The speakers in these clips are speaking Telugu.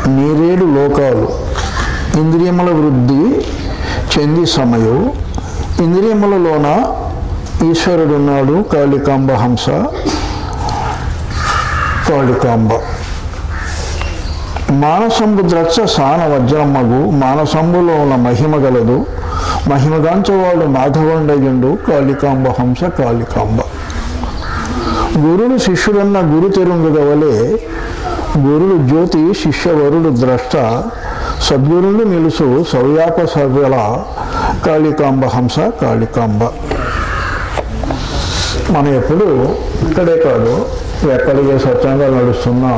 నీరేడు లోకాలు ఇంద్రియముల వృద్ధి చెంది సమయం ఇంద్రియములలోన ఈశ్వరుడున్నాడు. కాళికాంబ హంస కాళికాంబ మానసంబు ద్రక్ష సాన వజ్రమ్మగు మానసంబులో ఉన్న మహిమ గలదు మహిమగాంచవాడు మాధవండయుండు కాళికాంబ హంస కాళికాంబ. గురుడు శిష్యుడన్న గురు తెరుంగవలే గురుడు జ్యోతి శిష్యవరుడు ద్రష్ట సద్గురుడు నిలుసు సవ్యాప సవ్యల కాళికాంబ హంస కాళికాంబ. మనం ఎప్పుడు ఇక్కడే కాదు ఎక్కడికే స్వచ్ఛంగా నడుస్తున్నా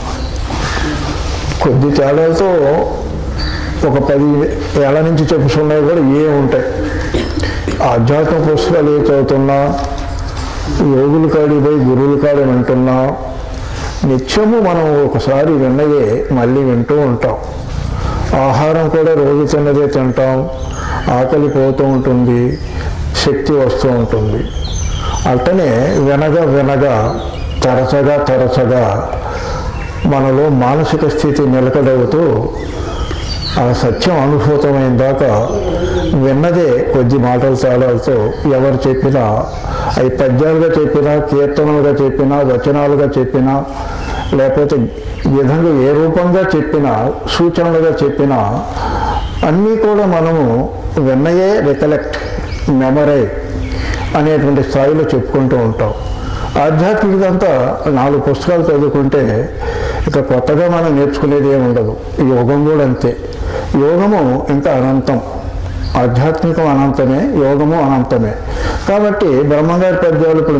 కొద్ది తేడాలతో ఒక 10 ఏళ్ల నుంచి చెప్పుకున్నవి కూడా ఉంటాయి. ఆధ్యాత్మిక పుస్తకాలు ఏ చదువుతున్నా యోగుల కాడి పోయి గురువుల కాడి వింటున్నా నిత్యము మనం ఒకసారి విన్నదే మళ్ళీ వింటూ ఉంటాం. ఆహారం కూడా రోజు తిన్నదే తింటాం, ఆకలి పోతూ ఉంటుంది, శక్తి వస్తూ ఉంటుంది. అట్టనే వినగా తరచగా మనలో మానసిక స్థితి నిలకడవుతూ ఆ సత్యం అనుభూతమైన దాకా విన్నదే కొద్ది మాటల తేడాలతో ఎవరు చెప్పినా అవి పద్యాలుగా చెప్పినా కీర్తనలుగా చెప్పినా వచనాలుగా చెప్పినా లేకపోతే విధంగా ఏ రూపంగా చెప్పినా సూచనలుగా చెప్పినా అన్నీ కూడా మనము విన్నయే రికలెక్ట్ మెమరీ అనేటువంటి స్థాయిలో చెప్పుకుంటూ ఉంటాం. ఆధ్యాత్మికదంతా 4 పుస్తకాలు చదువుకుంటే ఇక కొత్తగా మనం నేర్చుకునేది ఏమి ఉండదు. యోగం కూడా అంతే. యోగము ఇంకా అనంతం, ఆధ్యాత్మికం అనంతమే, యోగము అనంతమే. కాబట్టి బ్రహ్మంగారి పద్యాలు ఇప్పుడు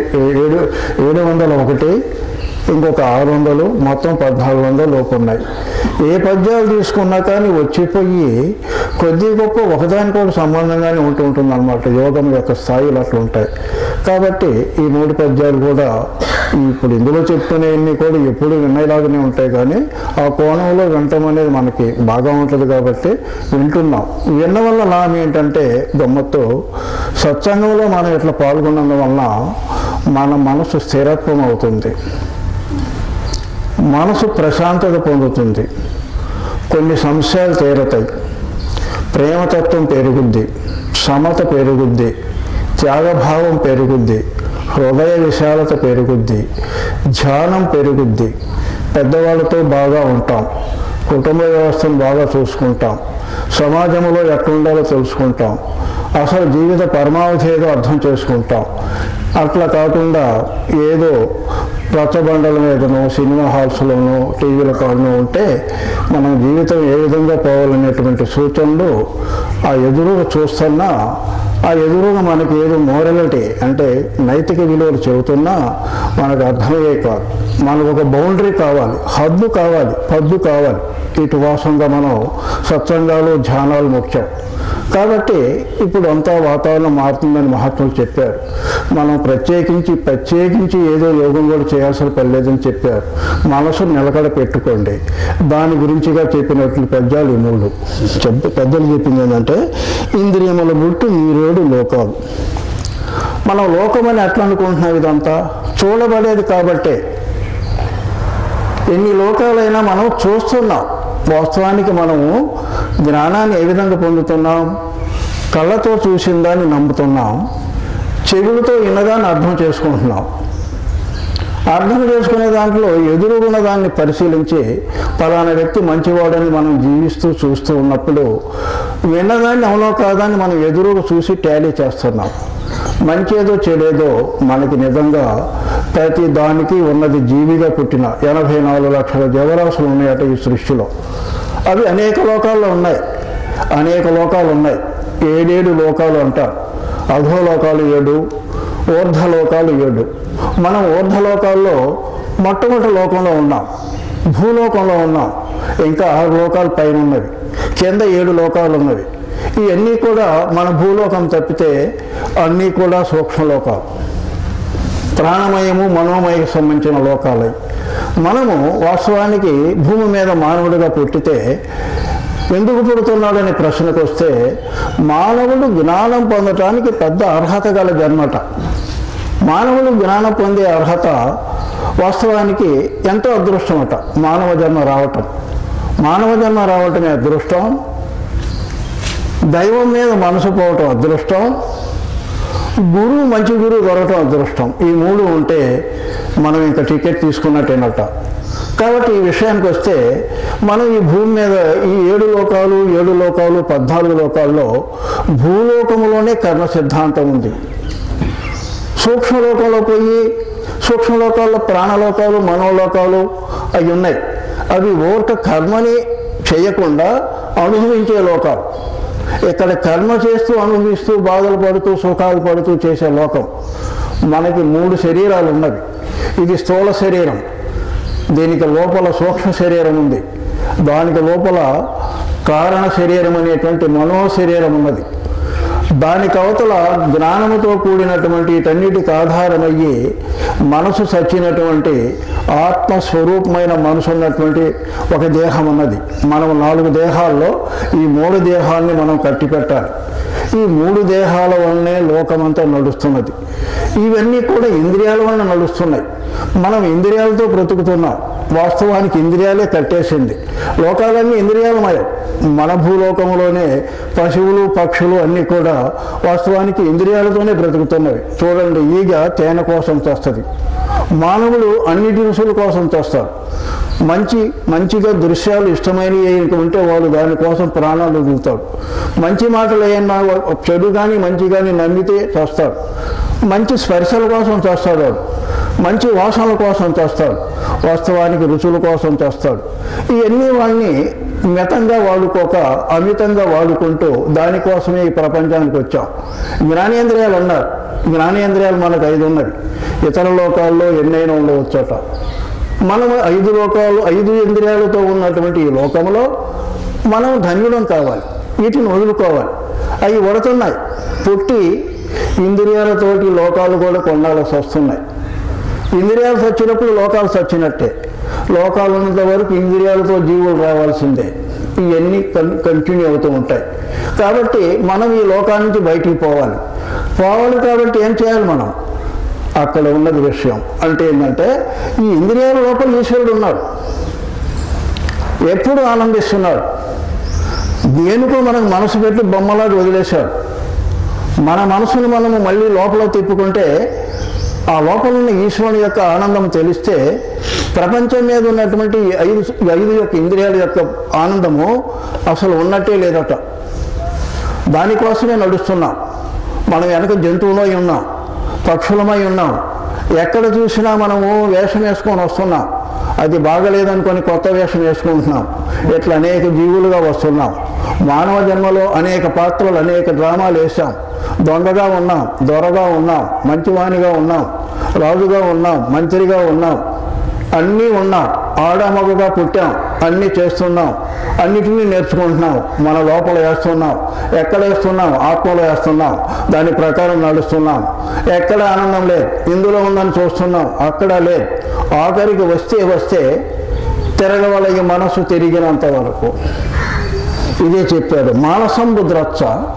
701 ఇంకొక 600 మొత్తం 1400 లోపు ఉన్నాయి. ఏ పద్యాలు తీసుకున్నా కానీ వచ్చిపోయి కొద్ది గొప్ప ఒకదానికొకటి సంబంధంగానే ఉంటుంది అన్నమాట. యోగం యొక్క స్థాయిలు అట్లా ఉంటాయి. కాబట్టి ఈ 3 పద్యాలు కూడా ఇప్పుడు ఇందులో చెప్తున్నవన్నీ కూడా ఎప్పుడు విన్నలాగానే ఉంటాయి. కానీ ఆ కోణంలో వినటం అనేది మనకి బాగా ఉంటుంది కాబట్టి వింటున్నాం. విన్న వల్ల లాభం ఏంటంటే గమ్మత్తు సత్సంగంలో మనం ఇట్లా పాల్గొనడం వలన మన మనసు స్థిరత్వం అవుతుంది, మనసు ప్రశాంతత పొందుతుంది, కొన్ని సమస్యలు తీరతాయి, ప్రేమతత్వం పెరుగుద్ది, సమత పెరుగుద్ది, త్యాగభావం పెరుగుద్ది, హృదయ విశాలత పెరుగుద్ది, ధ్యానం పెరుగుద్ది, పెద్దవాళ్ళతో బాగా ఉంటాం, కుటుంబ వ్యవస్థను బాగా చూసుకుంటాం, సమాజంలో ఎట్లుండాలో తెలుసుకుంటాం, అసలు జీవిత పరమావధి ఏదో అర్థం చేసుకుంటాం. అట్లా కాకుండా ఏదో రచ్చబండల మీదనో సినిమా హాల్స్లోనో టీవీల కాడనో ఉంటే మనం జీవితం ఏ విధంగా పోవాలనేటువంటి సూచనలు ఆ ఎదురుగా చూస్తున్నా ఆ ఎదురుగా మనకి ఏదో మోరలిటీ అంటే నైతిక విలువలు చెబుతున్నా మనకు అర్థమయ్యే కాదు. మనకు ఒక బౌండరీ కావాలి, హద్దు కావాలి, పద్దు కావాలి. ఇటు వాసంగా మనం సత్సంగాలు ధ్యానాలు ముఖ్యం. కాబట్టి ఇప్పుడు అంతా వాతావరణం మారుతుందని మహాత్ములు చెప్పారు. మనం ప్రత్యేకించి ఏదో యోగం కూడా చేయాల్సిన పని లేదని చెప్పారు. మనసు నిలకడ పెట్టుకోండి. దాని గురించిగా చెప్పినట్లు పద్యాలు 3 పెద్దలు చెప్పింది ఏంటంటే ఇంద్రియముల బుట్టు నీరేడు లోకాలు. మనం లోకమని ఎట్లా అనుకుంటున్నాం? ఇదంతా చూడబడేది కాబట్టే. ఎన్ని లోకాలైనా మనం చూస్తున్నాం. వాస్తవానికి మనము జ్ఞానాన్ని ఏ విధంగా పొందుతున్నాం? కళ్ళతో చూసిన దాన్ని నమ్ముతున్నాం, చెవులతో విన్నదాన్ని అర్థం చేసుకుంటున్నాం. అర్థం చేసుకునే దాంట్లో ఎదురుగున్న దాన్ని పరిశీలించి పలానా వ్యక్తి మంచివాడని మనం జీవిస్తూ చూస్తూ ఉన్నప్పుడు విన్నదాన్ని అవునో కాదని మనం ఎదురుగా చూసి టాలీ చేస్తున్నాం. మంచేదో చెడేదో మనకి నిజంగా ప్రతి దానికి ఉన్నది జీవిగా పుట్టిన 84 లక్షల జీవరాశులు ఉన్నాయట ఈ సృష్టిలో. అవి అనేక లోకాల్లో ఉన్నాయి. 7 లోకాలు అంటారు. అధోలోకాలు 7, ఊర్ధ్వలోకాలు 7. మనం ఊర్ధ్వలోకాల్లో మొట్టమొదటి లోకంలో ఉన్నాం, భూలోకంలో ఉన్నాం. ఇంకా 6 లోకాలు పైన ఉన్నవి, కింద 7 లోకాలు ఉన్నవి. ఇవన్నీ కూడా మన భూలోకం తప్పితే అన్నీ కూడా సూక్ష్మలోకాలు, ప్రాణమయము మనోమయకు సంబంధించిన లోకాలు. మనము వాస్తవానికి భూమి మీద మానవుడిగా పుట్టితే ఎందుకు పుడుతున్నాడనే ప్రశ్నకు వస్తే మానవుడు జ్ఞానం పొందటానికి పెద్ద అర్హత గల జన్మట. మానవుడు జ్ఞానం పొందే అర్హత వాస్తవానికి ఎంతో అదృష్టమట. మానవ జన్మ రావటం మానవ జన్మ రావటమే అదృష్టం, దైవం మీద మనసు పోవటం అదృష్టం, గురువు మంచి గురువు దొరకటం అదృష్టం. ఈ మూడు ఉంటే మనం ఇంకా టికెట్ తీసుకున్నట్టేనట. కాబట్టి ఈ విషయానికి వస్తే మనం ఈ భూమి మీద ఈ 7 లోకాలు 14 లోకాల్లో భూలోకములోనే కర్మ సిద్ధాంతం ఉంది. సూక్ష్మలోకంలో పోయి సూక్ష్మలోకాల్లో ప్రాణలోకాలు మనోలోకాలు అవి ఉన్నాయి. అవి ఊరక కర్మని చేయకుండా అనుభవించే లోకాలు. ఇక్కడ కర్మ చేస్తూ అనుభవిస్తూ బాధలు పడుతూ సుఖాలు పడుతూ చేసే లోకం. మనకి 3 శరీరాలు ఉన్నవి. ఇది స్థూల శరీరం, దీనికి లోపల సూక్ష్మ శరీరం ఉంది, దానికి లోపల కారణ శరీరం అనేటువంటి మనో శరీరం ఉన్నది. దానికి అవతల జ్ఞానముతో కూడినటువంటి వీటన్నిటికి ఆధారమయ్యి మనసు సచ్చినటువంటి ఆత్మస్వరూపమైన మనసు ఉన్నటువంటి ఒక దేహం ఉన్నది. మనం 4 దేహాల్లో ఈ 3 దేహాలని మనం కట్టిపెట్టాలి. ఈ 3 దేహాల వల్లనే లోకమంతా నడుస్తున్నది. ఇవన్నీ కూడా ఇంద్రియాల వలన నడుస్తున్నాయి. మనం ఇంద్రియాలతో బ్రతుకుతున్నాం. వాస్తవానికి ఇంద్రియాలే కట్టేసింది. లోకాలన్నీ ఇంద్రియాలమయం. మన భూలోకంలోనే పశువులు పక్షులు అన్నీ కూడా వాస్తవానికి ఇంద్రియాలతోనే బ్రతుకుతున్నవి. చూడండి, ఈగ తేనె కోసం చేస్తుంది, మానవులు అన్నిటి రుసుల కోసం చేస్తారు. మంచిగా దృశ్యాలు ఇష్టమైనవి ఉంటే వాళ్ళు దానికోసం ప్రాణాలు వదులుతాడు. మంచి మాటలు ఏమన్నా చెడు కానీ మంచి కానీ నమ్మితే చేస్తాడు. మంచి స్పర్శల కోసం చేస్తాడు వాడు, మంచి వాసనల కోసం చేస్తాడు, వాస్తవానికి రుచుల కోసం చేస్తాడు. ఇవన్నీ వాళ్ళని మితంగా వాడుకోక అమితంగా వాడుకుంటూ దానికోసమే ఈ ప్రపంచానికి వచ్చాం. జ్ఞానేంద్రియాలు అన్నారు. జ్ఞానేంద్రియాలు మనకు 5 ఉన్నవి. ఇతర లోకాల్లో ఎన్నైనా ఉండవచ్చట. మనం 5 లోకాలు 5 ఇంద్రియాలతో ఉన్నటువంటి ఈ లోకంలో మనం ధన్యులం కావాలి. వీటిని వదులుకోవాలి. అవి పడుతున్నాయి. పుట్టి ఇంద్రియాలతోటి లోకాలు కూడా కొనాల్సి వస్తున్నాయి. ఇంద్రియాలు చచ్చినప్పుడు లోకాలు చచ్చినట్టే. లోకాలు ఉన్నంత వరకు ఇంద్రియాలతో జీవులు రావాల్సిందే. ఇవన్నీ కంటిన్యూ అవుతూ ఉంటాయి. కాబట్టి మనం ఈ లోకాల నుంచి బయటికి పోవాలి. కాబట్టి ఏం చేయాలి మనం? అక్కడ ఉన్నది విషయం అంటే ఏంటంటే, ఈ ఇంద్రియాల లోపల ఈశ్వరుడు ఉన్నాడు, ఎప్పుడు ఆనందిస్తున్నాడు. దేనికో మనకు మనసు పెట్టి బొమ్మలాగా వదిలేశాడు. మన మనసును మనము మళ్ళీ లోపల తిప్పుకుంటే ఆ లోపల ఉన్న ఈశ్వరుని యొక్క ఆనందం తెలిస్తే ప్రపంచం మీద ఉన్నటువంటి 5 యొక్క ఇంద్రియాల యొక్క ఆనందము అసలు ఉన్నట్టే లేదట. దానికోసమే నడుస్తున్నాం. మనం వెనక జంతువులమై ఉన్నాం, పక్షులమై ఉన్నాం. ఎక్కడ చూసినా మనము వేషం వేసుకొని వస్తున్నాం. అది బాగలేదనుకొని కొత్త వేషం వేసుకుంటున్నాం. ఇట్లా అనేక జీవులుగా వస్తున్నాం. మానవ జన్మలో అనేక పాత్రలు అనేక డ్రామాలు వేసాం. దొంగగా ఉన్నాం, దొరగా ఉన్నాం, మంచివాణిగా ఉన్నాం, రాజుగా ఉన్నాం, మంత్రిగా ఉన్నాం, అన్నీ ఉన్నాం. ఆడమగగా పుట్టాం, అన్నీ చేస్తున్నాం, అన్నిటినీ నేర్చుకుంటున్నాం. మన లోపల వేస్తున్నాం. ఎక్కడ వేస్తున్నాం? ఆత్మలో వేస్తున్నాం. దాని ప్రకారం నడుస్తున్నాం. ఎక్కడ ఆనందం లేదు, ఇందులో ఉందని చూస్తున్నాం, అక్కడ లేదు. ఆఖరికి వస్తే తిరగవలగి మనసు తిరిగినంత వరకు. ఇదే చెప్పాడు. మానసం బుద్రచ్చ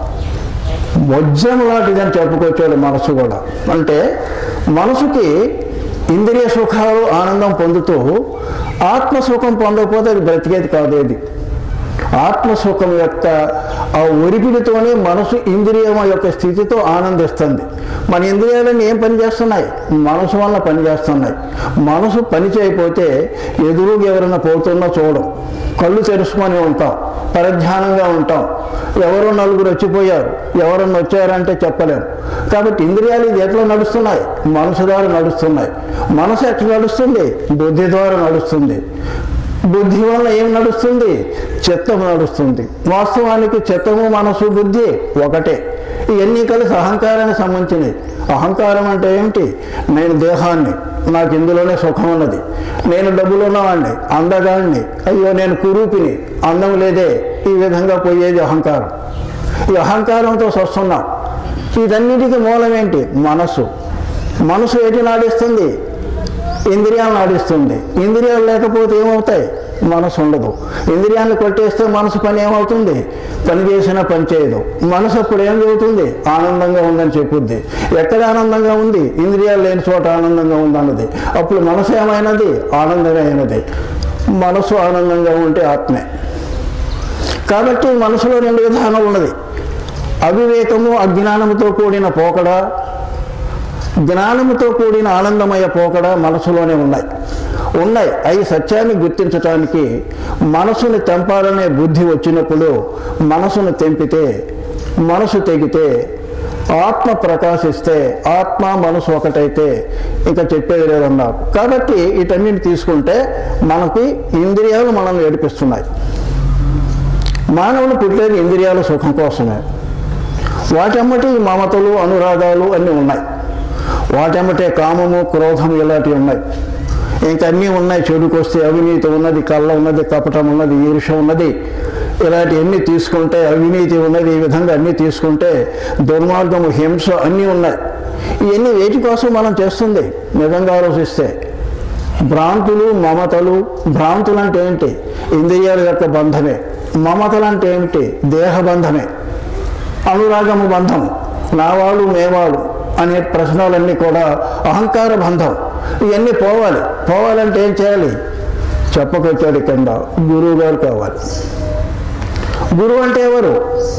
వజ్రం లాంటిదని చెప్పుకొచ్చాడు మనసు కూడా. అంటే మనసుకి ఇంద్రియ సుఖాలు ఆనందం పొందుతూ ఆత్మసుఖం పొందకపోతే అది బ్రతికేది కాదేది. ఆత్మసుఖం యొక్క ఆ ఒరిపిడితోనే మనసు ఇంద్రియం యొక్క స్థితితో ఆనందిస్తుంది. మన ఇంద్రియాలన్నీ ఏం పని చేస్తున్నాయి? మనసు వల్ల పనిచేస్తున్నాయి. మనసు పని చేయకపోతే ఎదురుగా ఎవరైనా పోతున్నా చూడం, కళ్ళు తెరుచుకొని ఉంటాం, పరధ్యానంగా ఉంటాం. ఎవరో నలుగురు వచ్చిపోయారు, ఎవరన్నా వచ్చారంటే చెప్పలేము. కాబట్టి ఇంద్రియాలు ఇది ఎట్లా నడుస్తున్నాయి? మనసు ద్వారా నడుస్తున్నాయి. మనసు ఎట్లా నడుస్తుంది? బుద్ధి ద్వారా నడుస్తుంది. బుద్ధి వల్ల ఏం నడుస్తుంది? చిత్తం నడుస్తుంది. వాస్తవానికి చిత్తము మనసు బుద్ధి ఒకటే. ఇవన్నీ కలిసి అహంకారానికి సంబంధించినవి. అహంకారం అంటే ఏమిటి? నేను దేహాన్ని, నాకు ఇందులోనే సుఖం ఉన్నది, నేను డబ్బులు ఉన్నవాడిని, అందగాడిని, అయ్యో నేను కురూపిని, అందం లేదే, ఈ విధంగా పోయేది అహంకారం. ఈ అహంకారంతో వస్తున్నాం. వీటన్నిటికీ మూలం ఏంటి? మనసు. మనసు ఏటి నాడిస్తుంది? ఇంద్రియాలు నాడిస్తుంది. ఇంద్రియాలు లేకపోతే ఏమవుతాయి? మనసు ఉండదు. ఇంద్రియాన్ని కొట్టేస్తే మనసు పని ఏమవుతుంది? పని చేసినా పని చేయదు. మనసు అప్పుడు ఏం చెబుతుంది? ఆనందంగా ఉందని చెప్పుద్ది. ఎక్కడ ఆనందంగా ఉంది? ఇంద్రియాలు లేని చోట ఆనందంగా ఉందన్నది. అప్పుడు మనసు ఏమైనది? ఆనందమే అయినది. మనసు ఆనందంగా ఉంటే ఆత్మే. కాబట్టి మనసులో రెండు విధానం ఉన్నది. అవివేకము, అజ్ఞానముతో కూడిన పోకడ, జ్ఞానముతో కూడిన ఆనందమయ పోకడ మనసులోనే ఉన్నాయి. అవి సత్యాన్ని గుర్తించటానికి మనసును తెంపాలనే బుద్ధి వచ్చినప్పుడు మనసును తెంపితే, మనసు తెగితే, ఆత్మ ప్రకాశిస్తే, ఆత్మ మనసు ఒకటైతే ఇంకా చెప్పేది లేదన్నారు. కాబట్టి వీటన్నిటిని తీసుకుంటే మనకి ఇంద్రియాలు మనం ఏడిపిస్తున్నాయి. మానవులు పుట్టేది ఇంద్రియాల సుఖం కోసమే. వాటెమ్మటి మమతలు, అనురాగాలు అన్నీ ఉన్నాయి. వాటెమ్మటే కామము, క్రోధము ఇలాంటివి ఉన్నాయి. ఇంకన్నీ ఉన్నాయి. చెడుకొస్తే అవినీతి ఉన్నది, కళ్ళ ఉన్నది, కపటం ఉన్నది, ఈర్ష్య ఉన్నది. ఇలాంటివన్నీ తీసుకుంటే అవినీతి ఉన్నది. ఈ విధంగా అన్నీ తీసుకుంటే దుర్మార్గము, హింస అన్నీ ఉన్నాయి. ఇవన్నీ వేటి కోసం మనం చేస్తుంది నిజంగా ఆలోచిస్తే? భ్రాంతులు, మమతలు. భ్రాంతులు అంటే ఏంటి? ఇంద్రియాల యొక్క బంధమే. మమతలు అంటే ఏమిటి? దేహబంధమే. అనురాగము బంధం, నావాళ్ళు మేవాళ్ళు అనే ప్రశ్నలన్నీ కూడా అహంకార బంధం. ఇవన్నీ పోవాలంటే ఏం చేయాలి? చెప్పకొచ్చాడు కింద, గురువు గారు కావాలి. గురువు అంటే ఎవరు?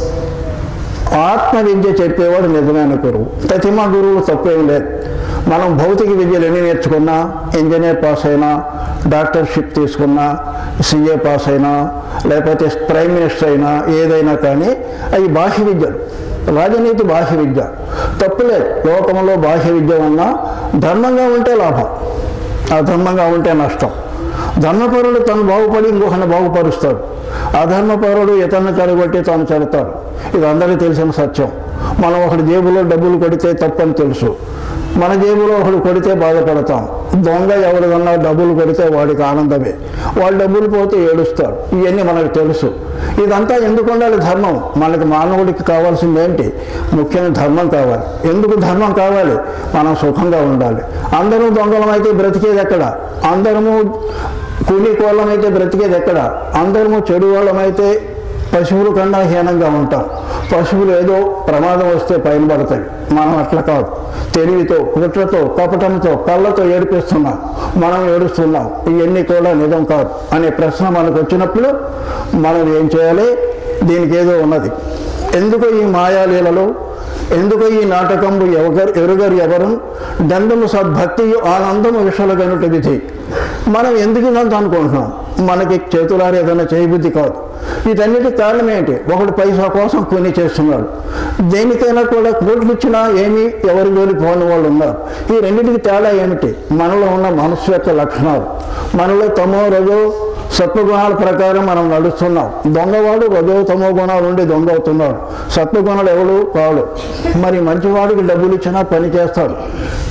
ఆత్మ విద్య చెప్పేవాడు నిజమైన గురువు. ప్రతిమ గురువు తప్పేం లేదు. మనం భౌతిక విద్యలు ఎన్ని నేర్చుకున్నా, ఇంజనీర్ పాస్ అయినా, డాక్టర్షిప్ తీసుకున్నా, సిఏ పాస్ అయినా, లేకపోతే ప్రైమ్ మినిస్టర్ అయినా, ఏదైనా కానీ అవి బాహ్య విద్యలు. రాజనీతి బాహ్య విద్య, తప్పులేదు. లోకంలో బాహ్య విద్య ఉన్నా ధర్మంగా ఉంటే లాభం, అధర్మంగా ఉంటే నష్టం. ధర్మపరుడు తను బాగుపడి ఇంకొకరిని బాగుపరుస్తాడు. అధర్మపరుడు ఇతన్ని చెడగొట్టి తాను చెడతాడు. ఇది అందరికీ తెలిసిన సత్యం. మనం ఒకటి జేబులో డబ్బులు కొడితే తప్పని తెలుసు, మన జేబులో ఒకడు కొడితే బాధపడతాం. దొంగ ఎవరిదన్నా డబ్బులు కొడితే వాడికి ఆనందమే, వాడు డబ్బులు పోతే ఏడుస్తాడు. ఇవన్నీ మనకు తెలుసు. ఇదంతా ఎందుకు ఉండాలి? ధర్మం. మనకి మానవుడికి కావాల్సింది ఏంటి? ముఖ్యంగా ధర్మం కావాలి. ఎందుకు ధర్మం కావాలి? మనం సుఖంగా ఉండాలి. అందరూ దొంగలమైతే బ్రతికేది ఎక్కడ? అందరము కూలీకోళ్ళమైతే బ్రతికేది ఎక్కడ? అందరము చెడు వాళ్ళమైతే పశువుల కన్నా హీనంగా ఉంటాం. పశువులు ఏదో ప్రమాదం వస్తే పైన పడతాయి. మనం అట్లా కాదు. తెలివితో, కుట్రతో, కపటంతో, కళ్ళతో ఏడిపిస్తున్నాం, మనం ఏడుస్తున్నాం. ఇవన్నీ కూడా నిజం కాదు అనే ప్రశ్న మనకు వచ్చినప్పుడు మనం ఏం చేయాలి? దీనికి ఏదో ఉన్నది. ఎందుకు ఈ మాయాలీలలో, ఎందుకు ఈ నాటకంబు ఎరుగరు ఎవరు, దండము సద్భక్తియు ఆనందము విషలగనుట విధి. మనం ఎందుకు ఇదంతా అనుకుంటున్నాం? మనకి చేతులారు ఏదైనా చేయబుద్ధి కాదు. వీటన్నిటి కారణం ఏంటి? ఒకడు పైసా కోసం కొన్ని చేస్తున్నాడు. దేనికైనా కూడా కోట్లు ఇచ్చినా ఏమీ ఎవరి జోలి పోని వాళ్ళు ఉన్నారు. ఈ రెండింటికి తేడా ఏమిటి? మనలో ఉన్న మనస్సు యొక్క లక్షణాలు. మనలో తమో రజో సత్వగుణాల ప్రకారం మనం నడుస్తున్నాం. దొంగవాడు రజో తమో గుణాలు ఉండి దొంగ అవుతున్నాడు. సత్వగుణాలు ఎవడు కాడు. మరి మంచివాడికి డబ్బులు ఇచ్చినా పని చేస్తాడు,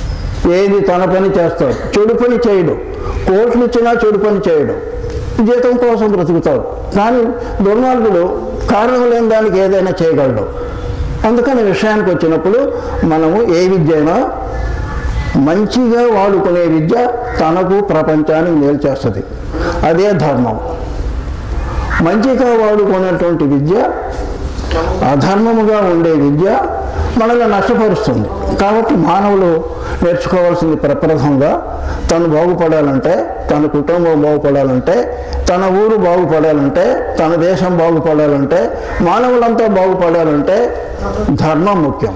ఏది తన పని చేస్తాడు, చెడు పని చేయడు. కోట్లు ఇచ్చినా చెడు పని చేయడు, జీతం కోసం బ్రతుకుతాడు. కానీ దుర్మార్గుడు కారణం లేని దానికి ఏదైనా చేయగలడు. అందుకని విషయానికి వచ్చినప్పుడు మనము ఏ విద్య అయినా మంచిగా వాడుకునే విద్య తనకు ప్రపంచానికి మేలు చేస్తుంది. అదే ధర్మం. మంచిగా వాడుకునేటువంటి విద్య, అధర్మముగా ఉండే విద్య మనల్ని నష్టపరుస్తుంది. కాబట్టి మానవులు నేర్చుకోవాల్సింది ప్రప్రథంగా తను బాగుపడాలంటే, తన కుటుంబం బాగుపడాలంటే, తన ఊరు బాగుపడాలంటే, తన దేశం బాగుపడాలంటే, మానవులంతా బాగుపడాలంటే ధర్మం ముఖ్యం.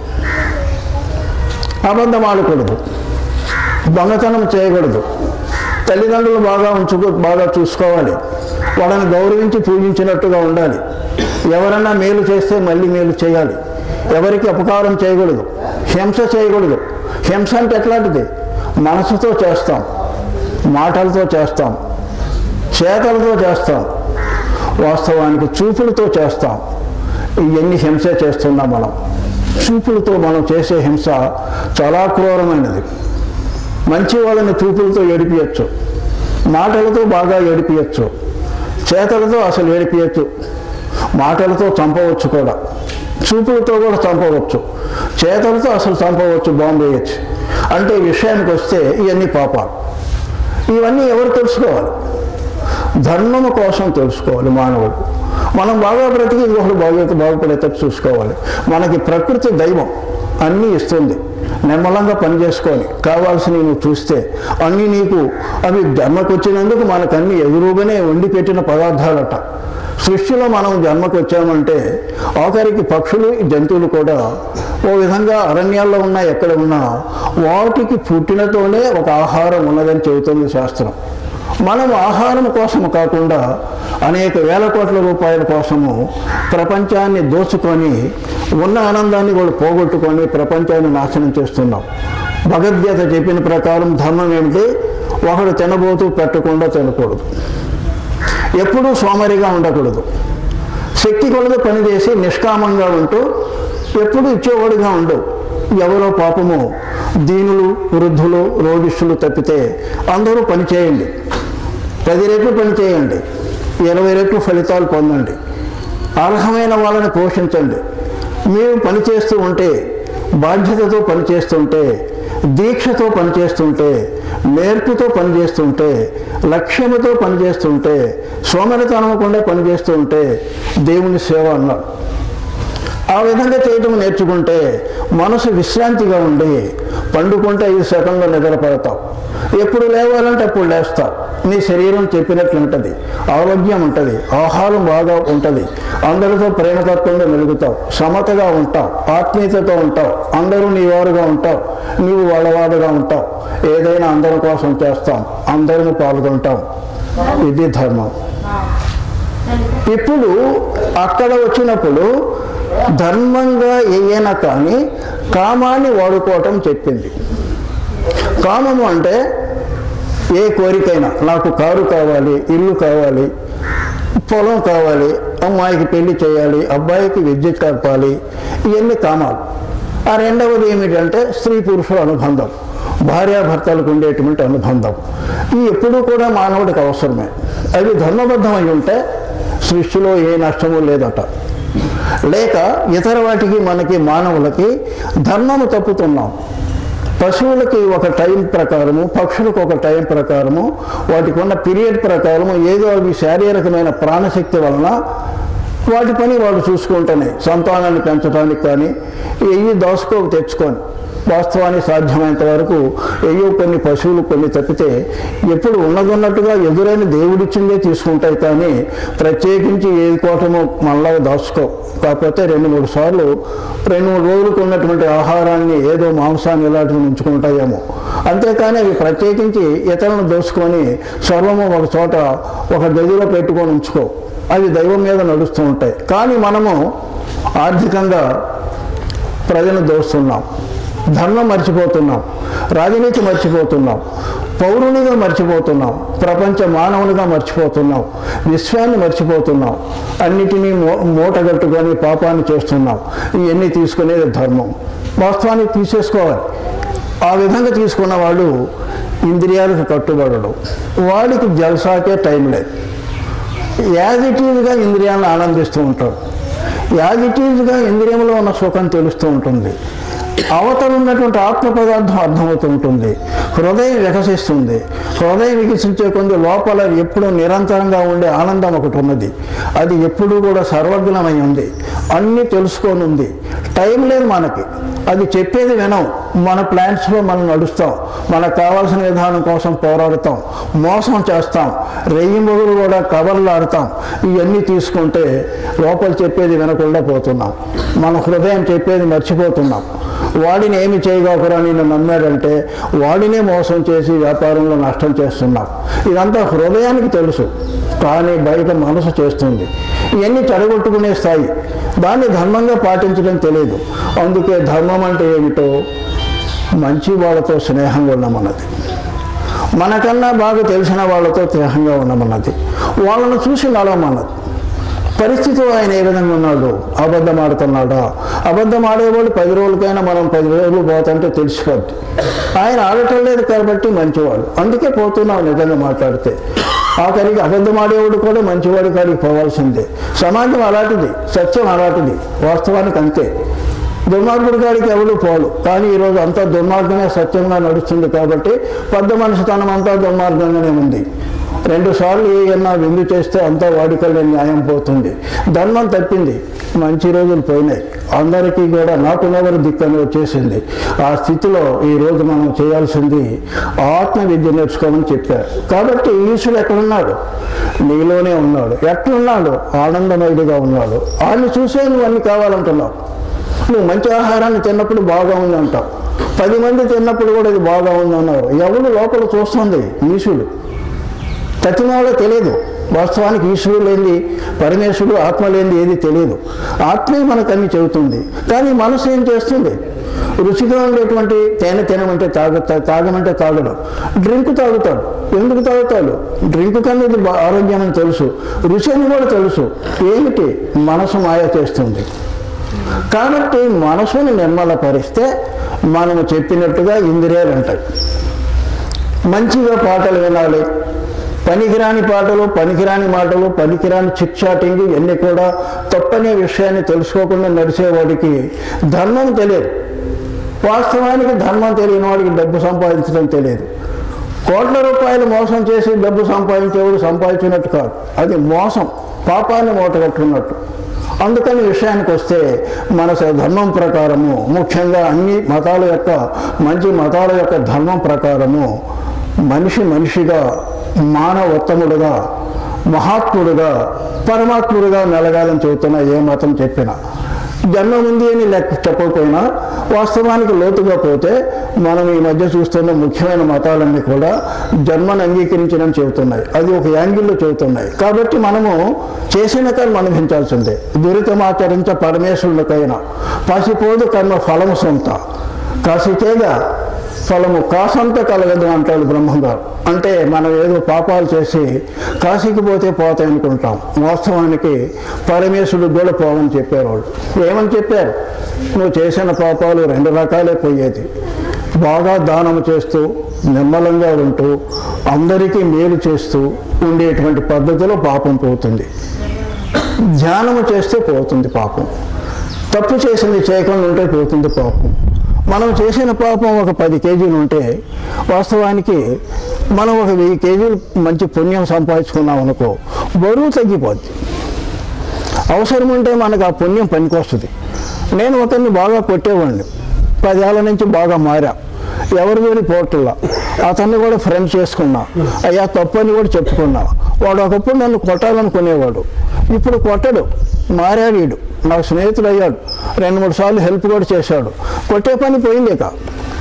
అబద్ధం ఆడకూడదు, దొంగతనం చేయకూడదు, తల్లిదండ్రులు బాగా చూసుకోవాలి, వాళ్ళని గౌరవించి పూజించినట్టుగా ఉండాలి. ఎవరన్నా మేలు చేస్తే మళ్ళీ మేలు చేయాలి. ఎవరికి అపకారం చేయకూడదు, హింస చేయకూడదు. హింస అంటే ఎట్లాంటిది? మనసుతో చేస్తాం, మాటలతో చేస్తాం, చేతలతో చేస్తాం, వాస్తవానికి చూపులతో చేస్తాం. ఇవన్నీ హింసే చేస్తున్నాం మనం. చూపులతో మనం చేసే హింస చాలా క్రూరమైనది. మంచి వాళ్ళని చూపులతో ఏడిపించచ్చు, మాటలతో బాగా ఏడిపించచ్చు, చేతలతో అసలు ఏడిపించచ్చు, మాటలతో చంపవచ్చు కూడా, చూపులతో కూడా చంపవచ్చు, చేతలతో అసలు చంపవచ్చు, బాంబు వేయచ్చు. అంటే విషయానికి వస్తే ఇవన్నీ పాపాలు. ఇవన్నీ ఎవరు తెలుసుకోవాలి? ధర్మము కోసం తెలుసుకోవాలి మానవుడు. మనం బాగా బ్రతికి ఇంకొకరు బాగుపడేటట్టు చూసుకోవాలి. మనకి ప్రకృతి దైవం అన్నీ ఇస్తుంది. నిమ్మలంగా పనిచేసుకొని కావాల్సినవి నువ్వు చూస్తే అన్నీ నీకు అవి జన్మకు వచ్చినందుకు మనకన్నీ ఎదురుగానే వండి పెట్టిన పదార్థాలట. సృష్టిలో మనం జన్మకు వచ్చామంటే ఆఖరికి పక్షులు జంతువులు కూడా ఓ విధంగా అరణ్యాల్లో ఉన్నా ఎక్కడ ఉన్నా వాటికి పుట్టినతోనే ఒక ఆహారం ఉన్నదని చెబుతుంది శాస్త్రం. మనం ఆహారం కోసము కాకుండా అనేక వేల కోట్ల రూపాయల కోసము ప్రపంచాన్ని దోచుకొని ఉన్న ఆనందాన్ని కూడా పోగొట్టుకొని ప్రపంచాన్ని నాశనం చేస్తున్నాం. భగవద్గీత చెప్పిన ప్రకారం ధర్మం ఏమిటి? ఒకడు తినబోతూ పెట్టకుండా తినకూడదు, ఎప్పుడూ సోమరిగా ఉండకూడదు, శక్తి కొలది పనిచేసి నిష్కామంగా ఉంటూ ఎప్పుడు ఇచ్చేవాడిగా ఉండవు. ఎవరో పాపము దీనులు, వృద్ధులు, రోగిష్ఠులు తప్పితే అందరూ పనిచేయండి, 10 రెట్లు పని చేయండి, 20 రెట్లు ఫలితాలు పొందండి, అర్హమైన వాళ్ళని పోషించండి. మీరు పనిచేస్తూ ఉంటే, బాధ్యతతో పనిచేస్తుంటే, దీక్షతో పనిచేస్తుంటే, నేర్పుతో పనిచేస్తుంటే, లక్ష్యముతో పనిచేస్తుంటే, సోమరితనమకుండా పనిచేస్తుంటే దేవుని సేవ అన్నాడు. ఆ విధంగా చేయటం నేర్చుకుంటే మనసు విశ్రాంతిగా ఉండి పండుకుంటే 5 సెకండ్లో నిద్రపడతావు. ఎప్పుడు లేవాలంటే అప్పుడు లేస్తావు. నీ శరీరం చెప్పినట్లు ఉంటుంది, ఆరోగ్యం ఉంటుంది, ఆహారం బాగా ఉంటుంది, అందరితో ప్రేమతత్వంగా మెలుగుతావు, సమతగా ఉంటావు, ఆత్మీయతతో ఉంటావు, అందరూ నీ వారుగా ఉంటావు, నీవు వాళ్ళవాడుగా ఉంటావు. ఏదైనా అందరి కోసం చేస్తాం, అందరిని పాల్గొంటాం. ఇది ధర్మం. ఇప్పుడు అక్కడ వచ్చినప్పుడు ధర్మంగా ఏయైనా కానీ కామాన్ని వాడుకోవటం చెప్పింది. కామము అంటే ఏ కోరికైనా, నాకు కారు కావాలి, ఇల్లు కావాలి, పొలం కావాలి, అమ్మాయికి పెళ్లి చేయాలి, అబ్బాయికి విద్య కలపాలి, ఇవన్నీ కామాలు. ఆ రెండవది ఏమిటంటే స్త్రీ పురుషుల అనుబంధం, భార్యాభర్తలకు ఉండేటువంటి అనుబంధం. ఈ ఎప్పుడూ కూడా మానవుడికి అవసరమే. అవి ధర్మబద్ధమై ఉంటే సృష్టిలో ఏ నష్టము లేదట. లేక ఇతర వాటికి మనకి మానవులకి ధర్మము తప్పుతున్నాం. పశువులకి ఒక టైం ప్రకారము, పక్షులకు ఒక టైం ప్రకారము, వాటికి ఉన్న పీరియడ్ ప్రకారము ఏదో అవి శారీరకమైన ప్రాణశక్తి వలన వాటి పని వాళ్ళు చూసుకుంటేనే సంతానాన్ని పెంచడానికి కానీ ఎయ్యి తెచ్చుకొని వాస్తవానికి సాధ్యమైనంత వరకు ఏయో కొన్ని పశువులు కొన్ని తప్పితే ఎప్పుడు ఉన్నదన్నట్టుగా ఎదురైన దేవుడిచ్చిందే తీసుకుంటాయి. కానీ ప్రత్యేకించి ఏది కోటమో మనలా దాచుకో. కాకపోతే 2-3 సార్లు 2-3 రోజులకు ఉన్నటువంటి ఆహారాన్ని ఏదో మాంసాన్ని ఇలాంటివి ఉంచుకుంటాయేమో. అంతేకాని అవి ప్రత్యేకించి ఇతరులను దోసుకొని సర్వము ఒక చోట ఒక గదిలో పెట్టుకొని ఉంచుకో. అవి దైవం మీద నడుస్తూ ఉంటాయి. కానీ మనము ఆర్థికంగా ప్రజలను దోస్తున్నాం, ధర్మం మర్చిపోతున్నాం, రాజనీతి మర్చిపోతున్నాం, పౌరునిగా మర్చిపోతున్నాం, ప్రపంచ మానవునిగా మర్చిపోతున్నాం, విశ్వాన్ని మర్చిపోతున్నాం, అన్నిటినీ మూటగట్టుకొని పాపాన్ని చేస్తున్నాం. ఇవన్నీ తీసుకునేది ధర్మం. వాస్తవానికి తీసేసుకోవాలి. ఆ విధంగా తీసుకున్న వాడు ఇంద్రియాలకు కట్టుబడడు, వాడికి జల్సాకే టైం లేదు. యాజ్ ఇట్ ఈజ్గా ఇంద్రియాలను ఆనందిస్తూ ఉంటాడు, యాజ్ ఇట్ ఈజ్గా ఇంద్రియంలో ఉన్న సుఖం తెలుస్తూ ఉంటుంది, అవతల ఉన్నటువంటి ఆత్మ పదార్థం అర్థమవుతూ ఉంటుంది, హృదయం వికసిస్తుంది. హృదయం వికసించే కొంది లోపల ఎప్పుడూ నిరంతరంగా ఉండే ఆనందం ఒకటి ఉన్నది. అది ఎప్పుడూ కూడా సర్వజ్ఞమై ఉంది, అన్నీ తెలుసుకొని ఉంది. టైం లేదు మనకి, అది చెప్పేది వినం. మన ప్లాన్స్లో మనం నడుస్తాం, మనకు కావాల్సిన విధానం కోసం పోరాడుతాం, మోసం చేస్తాం, రెయ్యింబొగులు కూడా కబర్లాడుతాం. ఇవన్నీ తీసుకుంటే లోపల చెప్పేది వినకుండా పోతున్నాం, మన హృదయం చెప్పేది మర్చిపోతున్నాం. వాడిని ఏమి చేయగలరా నిన్ను నమ్మాడంటే వాడినే మోసం చేసి వ్యాపారంలో నష్టం చేస్తున్నాం. ఇదంతా హృదయానికి తెలుసు, కానీ బయట మనసు చేస్తుంది. ఇవన్నీ చెడగొట్టుకునే స్థాయి. దాన్ని ధర్మంగా పాటించడం తెలియదు. అందుకే ధర్మం అంటే ఏమిటో మంచి వాళ్ళతో స్నేహంగా ఉన్నామన్నది, మనకన్నా బాగా తెలిసిన వాళ్ళతో స్నేహంగా ఉన్నామన్నది, వాళ్ళను చూసి నడవమన్నది. పరిస్థితిలో ఆయన ఏ విధంగా ఉన్నాడు? అబద్ధం ఆడుతున్నాడా? అబద్ధం ఆడేవాళ్ళు 10 రోజులకైనా మనం 10 రోజులు పోతుంటే తెలిసిపోద్ది. ఆయన ఆడటం లేదు కాబట్టి మంచివాడు, అందుకే పోతున్నావు. నిజంగా మాట్లాడితే ఆఖరికి అబద్ధం ఆడేవాడు కూడా మంచివాడి కాడికి పోవాల్సిందే. సమాజం అలాంటిది, సత్యం అలాంటిది, వాస్తవానికి అంతే. దుర్మార్గుడి కాడికి ఎవరు పోడు. కానీ ఈరోజు అంతా దుర్మార్గమే సత్యంగా నడుస్తుంది కాబట్టి పెద్ద మనిషితనం అంతా దుర్మార్గంగానే ఉంది. 2 సార్లు ఏమన్నా విందు చేస్తే అంతా వాడికల్లా న్యాయం పోతుంది. ధర్మం తప్పింది, మంచి రోజులు పోయినాయి, అందరికీ కూడా నాకున్నవారు దిక్కని వచ్చేసింది. ఆ స్థితిలో ఈరోజు మనం చేయాల్సింది ఆత్మ విద్య నేర్చుకోమని చెప్పారు. కాబట్టి ఈశ్వరుడు ఎక్కడున్నాడు? నీలోనే ఉన్నాడు. ఎట్లున్నాడు? ఆనందమయుడిగా ఉన్నాడు. ఆయన్ని చూసే నువ్వు అన్ని కావాలంటున్నావు. నువ్వు మంచి ఆహారాన్ని తిన్నప్పుడు బాగా ఉంది అంటావు, 10 మంది తిన్నప్పుడు కూడా ఇది బాగా ఉంది అన్నావు. ఎవరు లోపల చూస్తుంది? ఈశ్వరుడు. తత్వంలో తెలియదు. వాస్తవానికి ఈశ్వరుడు లేనిది, పరమేశ్వరుడు ఆత్మ లేనిది ఏది తెలియదు. ఆత్మే మనకు అన్ని చెబుతుంది. కానీ మనసు ఏం చేస్తుంది? రుచిగా ఉండేటువంటి తేనె తినమంటే తాగమంటే తాగడం, డ్రింక్ తాగుతాడు. ఎందుకు తాగుతాడు? డ్రింక్ కన్నా ఇది ఆరోగ్యం అని తెలుసు, రుచి అని కూడా తెలుసు. ఏమిటి? మనసు మాయ చేస్తుంది. కాబట్టి మనసుని నిర్మలపరిస్తే మనము చెప్పినట్టుగా ఇంద్రియాలు ఉంటాయి. మంచిగా పాటలు వినాలి. పనికిరాని పాటలు, పనికిరాని మాటలు, పనికిరాని చిట్చాటింగ్ ఇవన్నీ కూడా తప్పనే విషయాన్ని తెలుసుకోకుండా నడిచేవాడికి ధర్మం తెలియదు. వాస్తవానికి ధర్మం తెలియని వాడికి డబ్బు సంపాదించడం తెలియదు. కోట్ల రూపాయలు మోసం చేసి డబ్బు సంపాదించేవాడు సంపాదించినట్టు కాదు, అది మోసం, పాపాన్ని మూటగట్టుకున్నట్టు. అందుకని విషయానికి వస్తే మన ధర్మం ప్రకారము, ముఖ్యంగా అన్ని మతాల యొక్క మంచి మతాల యొక్క ధర్మం ప్రకారము మనిషిగా మానవోత్తముడుగా మహాత్ముడుగా పరమాత్ముడుగా మెలగాలని చెబుతున్నా ఏ మతం చెప్పినా. జన్మ ఉంది అని లెక్క చెప్పకపోయినా వాస్తవానికి లోతుగా పోతే మనం ఈ మధ్య చూస్తున్న ముఖ్యమైన మతాలన్నీ కూడా జన్మను అంగీకరించడం చెబుతున్నాయి. అది ఒక యాంగిల్లో చెబుతున్నాయి. కాబట్టి మనము చేసిన కర్మ అనుభవించాల్సిందే. దురితమాచరించ పరమేశ్వరుడికైనా పసిపోదు కర్మ ఫలము సొంత, కాసితేగా ఫలము కాసంత కలగదు అంటాడు బ్రహ్మంగారు. అంటే మనం ఏదో పాపాలు చేసి కాశీకి పోతే పోతాయి అనుకుంటాం. వాస్తవానికి పరమేశ్వరుడు కూడా పోవని చెప్పారు వాళ్ళు. ఏమని చెప్పారు? నువ్వు చేసిన పాపాలు 2 రకాలే పోయేది. బాగా దానము చేస్తూ నిర్మలంగా ఉంటూ అందరికీ మేలు చేస్తూ ఉండేటువంటి పద్ధతిలో పాపం పోతుంది. ధ్యానము చేస్తే పోతుంది పాపం. తప్పు చేసింది చేయకుండా ఉంటే పోతుంది పాపం. మనం చేసిన పాపం ఒక 10 కేజీలు ఉంటే వాస్తవానికి మనం ఒక 1000 కేజీలు మంచి పుణ్యం సంపాదించుకున్నాం అనుకో, బరువు తగ్గిపోద్ది. అవసరం ఉంటే మనకు ఆ పుణ్యం పనికొస్తుంది. నేను ఒకరిని బాగా కొట్టేవాడిని, 10 ఏళ్ళ నుంచి బాగా మారా, ఎవరి వేడి పోట్లా. అతన్ని కూడా ఫ్రెండ్ చేసుకున్నా, అయ్యా తప్పు అని కూడా చెప్పుకున్నా. వాడు ఒకప్పుడు నన్ను కొట్టాలనుకునేవాడు, ఇప్పుడు కొట్టడు, మారాడు. వీడు నాకు స్నేహితుడు అయ్యాడు, 2-3 సార్లు హెల్ప్ కూడా చేశాడు. కొట్టే పని పోయింది. ఇక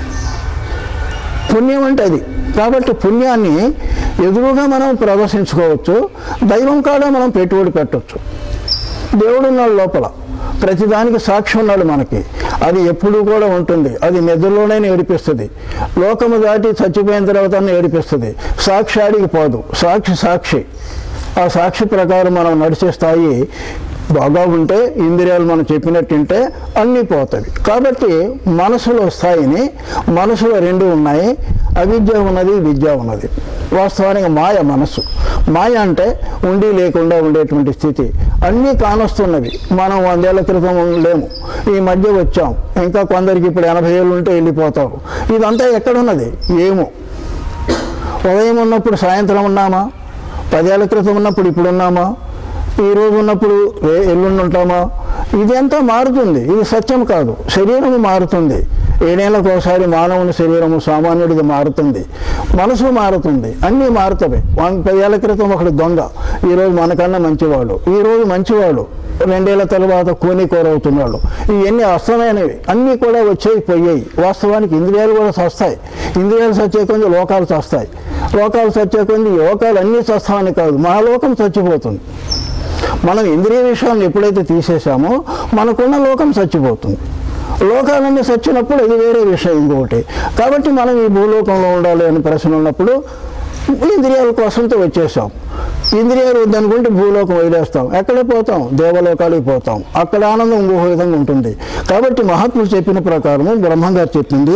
పుణ్యం అంటే అది. కాబట్టి పుణ్యాన్ని ఎదురుగా మనం ప్రదర్శించుకోవచ్చు. దైవం కాడ మనం పెట్టుబడి పెట్టవచ్చు. దేవుడు ఉన్నాడు లోపల, ప్రతిదానికి సాక్షి ఉన్నాడు మనకి. అది ఎప్పుడూ కూడా ఉంటుంది. అది నిద్రలోనే ఏడిపిస్తుంది, లోకము దాటి చచ్చిపోయిన తర్వాత ఏడిపిస్తుంది. సాక్షి ఆడికి పోదు, సాక్షి. ఆ సాక్షి ప్రకారం మనం నడిచే స్థాయి బాగా ఉంటే, ఇంద్రియాలు మనం చెప్పినట్టు ఉంటే అన్నీ పోతాయి. కాబట్టి మనసులో స్థాయిని, మనసులో 2 ఉన్నాయి, అవిద్య ఉన్నది, విద్య ఉన్నది. వాస్తవానికి మాయ మనసు. మాయ అంటే ఉండి లేకుండా ఉండేటువంటి స్థితి. అన్నీ కానొస్తున్నవి. మనం 100 ఏళ్ల క్రితం లేము, ఈ మధ్య వచ్చాం. ఇంకా కొందరికి ఇప్పుడు 80 ఏళ్ళు ఉంటే వెళ్ళిపోతారు. ఇదంతా ఎక్కడున్నది? ఏమో. ఉదయం ఉన్నప్పుడు సాయంత్రం ఉన్నామా? 10 ఏళ్ల క్రితం ఉన్నప్పుడు ఇప్పుడు ఉన్నామా? ఈరోజు ఉన్నప్పుడు ఎల్లుండి ఉంటామా? ఇది అంతా మారుతుంది. ఇది సత్యం కాదు. శరీరము మారుతుంది. 7 ఏళ్ళకు ఒకసారి మానవుని శరీరము సామాన్యుడిగా మారుతుంది, మనసు మారుతుంది, అన్నీ మారుతాయి. 10 ఏళ్ల క్రితం ఒకడు దొంగ, ఈరోజు మనకన్నా మంచివాడు. ఈరోజు మంచివాడు 2 ఏళ్ల తర్వాత కూరవుతున్నాడు. ఇవన్నీ అస్తమైనవి, అన్నీ కూడా వచ్చేవి పోయాయి. వాస్తవానికి ఇంద్రియాలు కూడా చస్తాయి. ఇంద్రియాలు చచ్చే కొంచెం లోకాలు చస్తాయి, లోకాలు చచ్చే కొంచెం యోకాలు అన్నీ చస్తామని కాదు, మహాలోకం చచ్చిపోతుంది. మనం ఇంద్రియ విషయాలను ఎప్పుడైతే తీసేసామో మనకున్న లోకం చచ్చిపోతుంది. లోకాలన్నీ చచ్చినప్పుడు ఇది వేరే విషయం ఇంకొకటి. కాబట్టి మనం ఈ భూలోకంలో ఉండాలి అని ప్రశ్న ఉన్నప్పుడు ఇంద్రియాల కోసంతో వచ్చేసాం. ఇంద్రియాలు వద్దనుకుంటే భూలోకం వదిలేస్తాం. ఎక్కడే పోతాం? దేవలోకాలకు పోతాం. అక్కడ ఆనందం ఇంకొక విధంగా ఉంటుంది. కాబట్టి మహాత్ములు చెప్పిన ప్రకారము, బ్రహ్మంగారు చెప్పింది,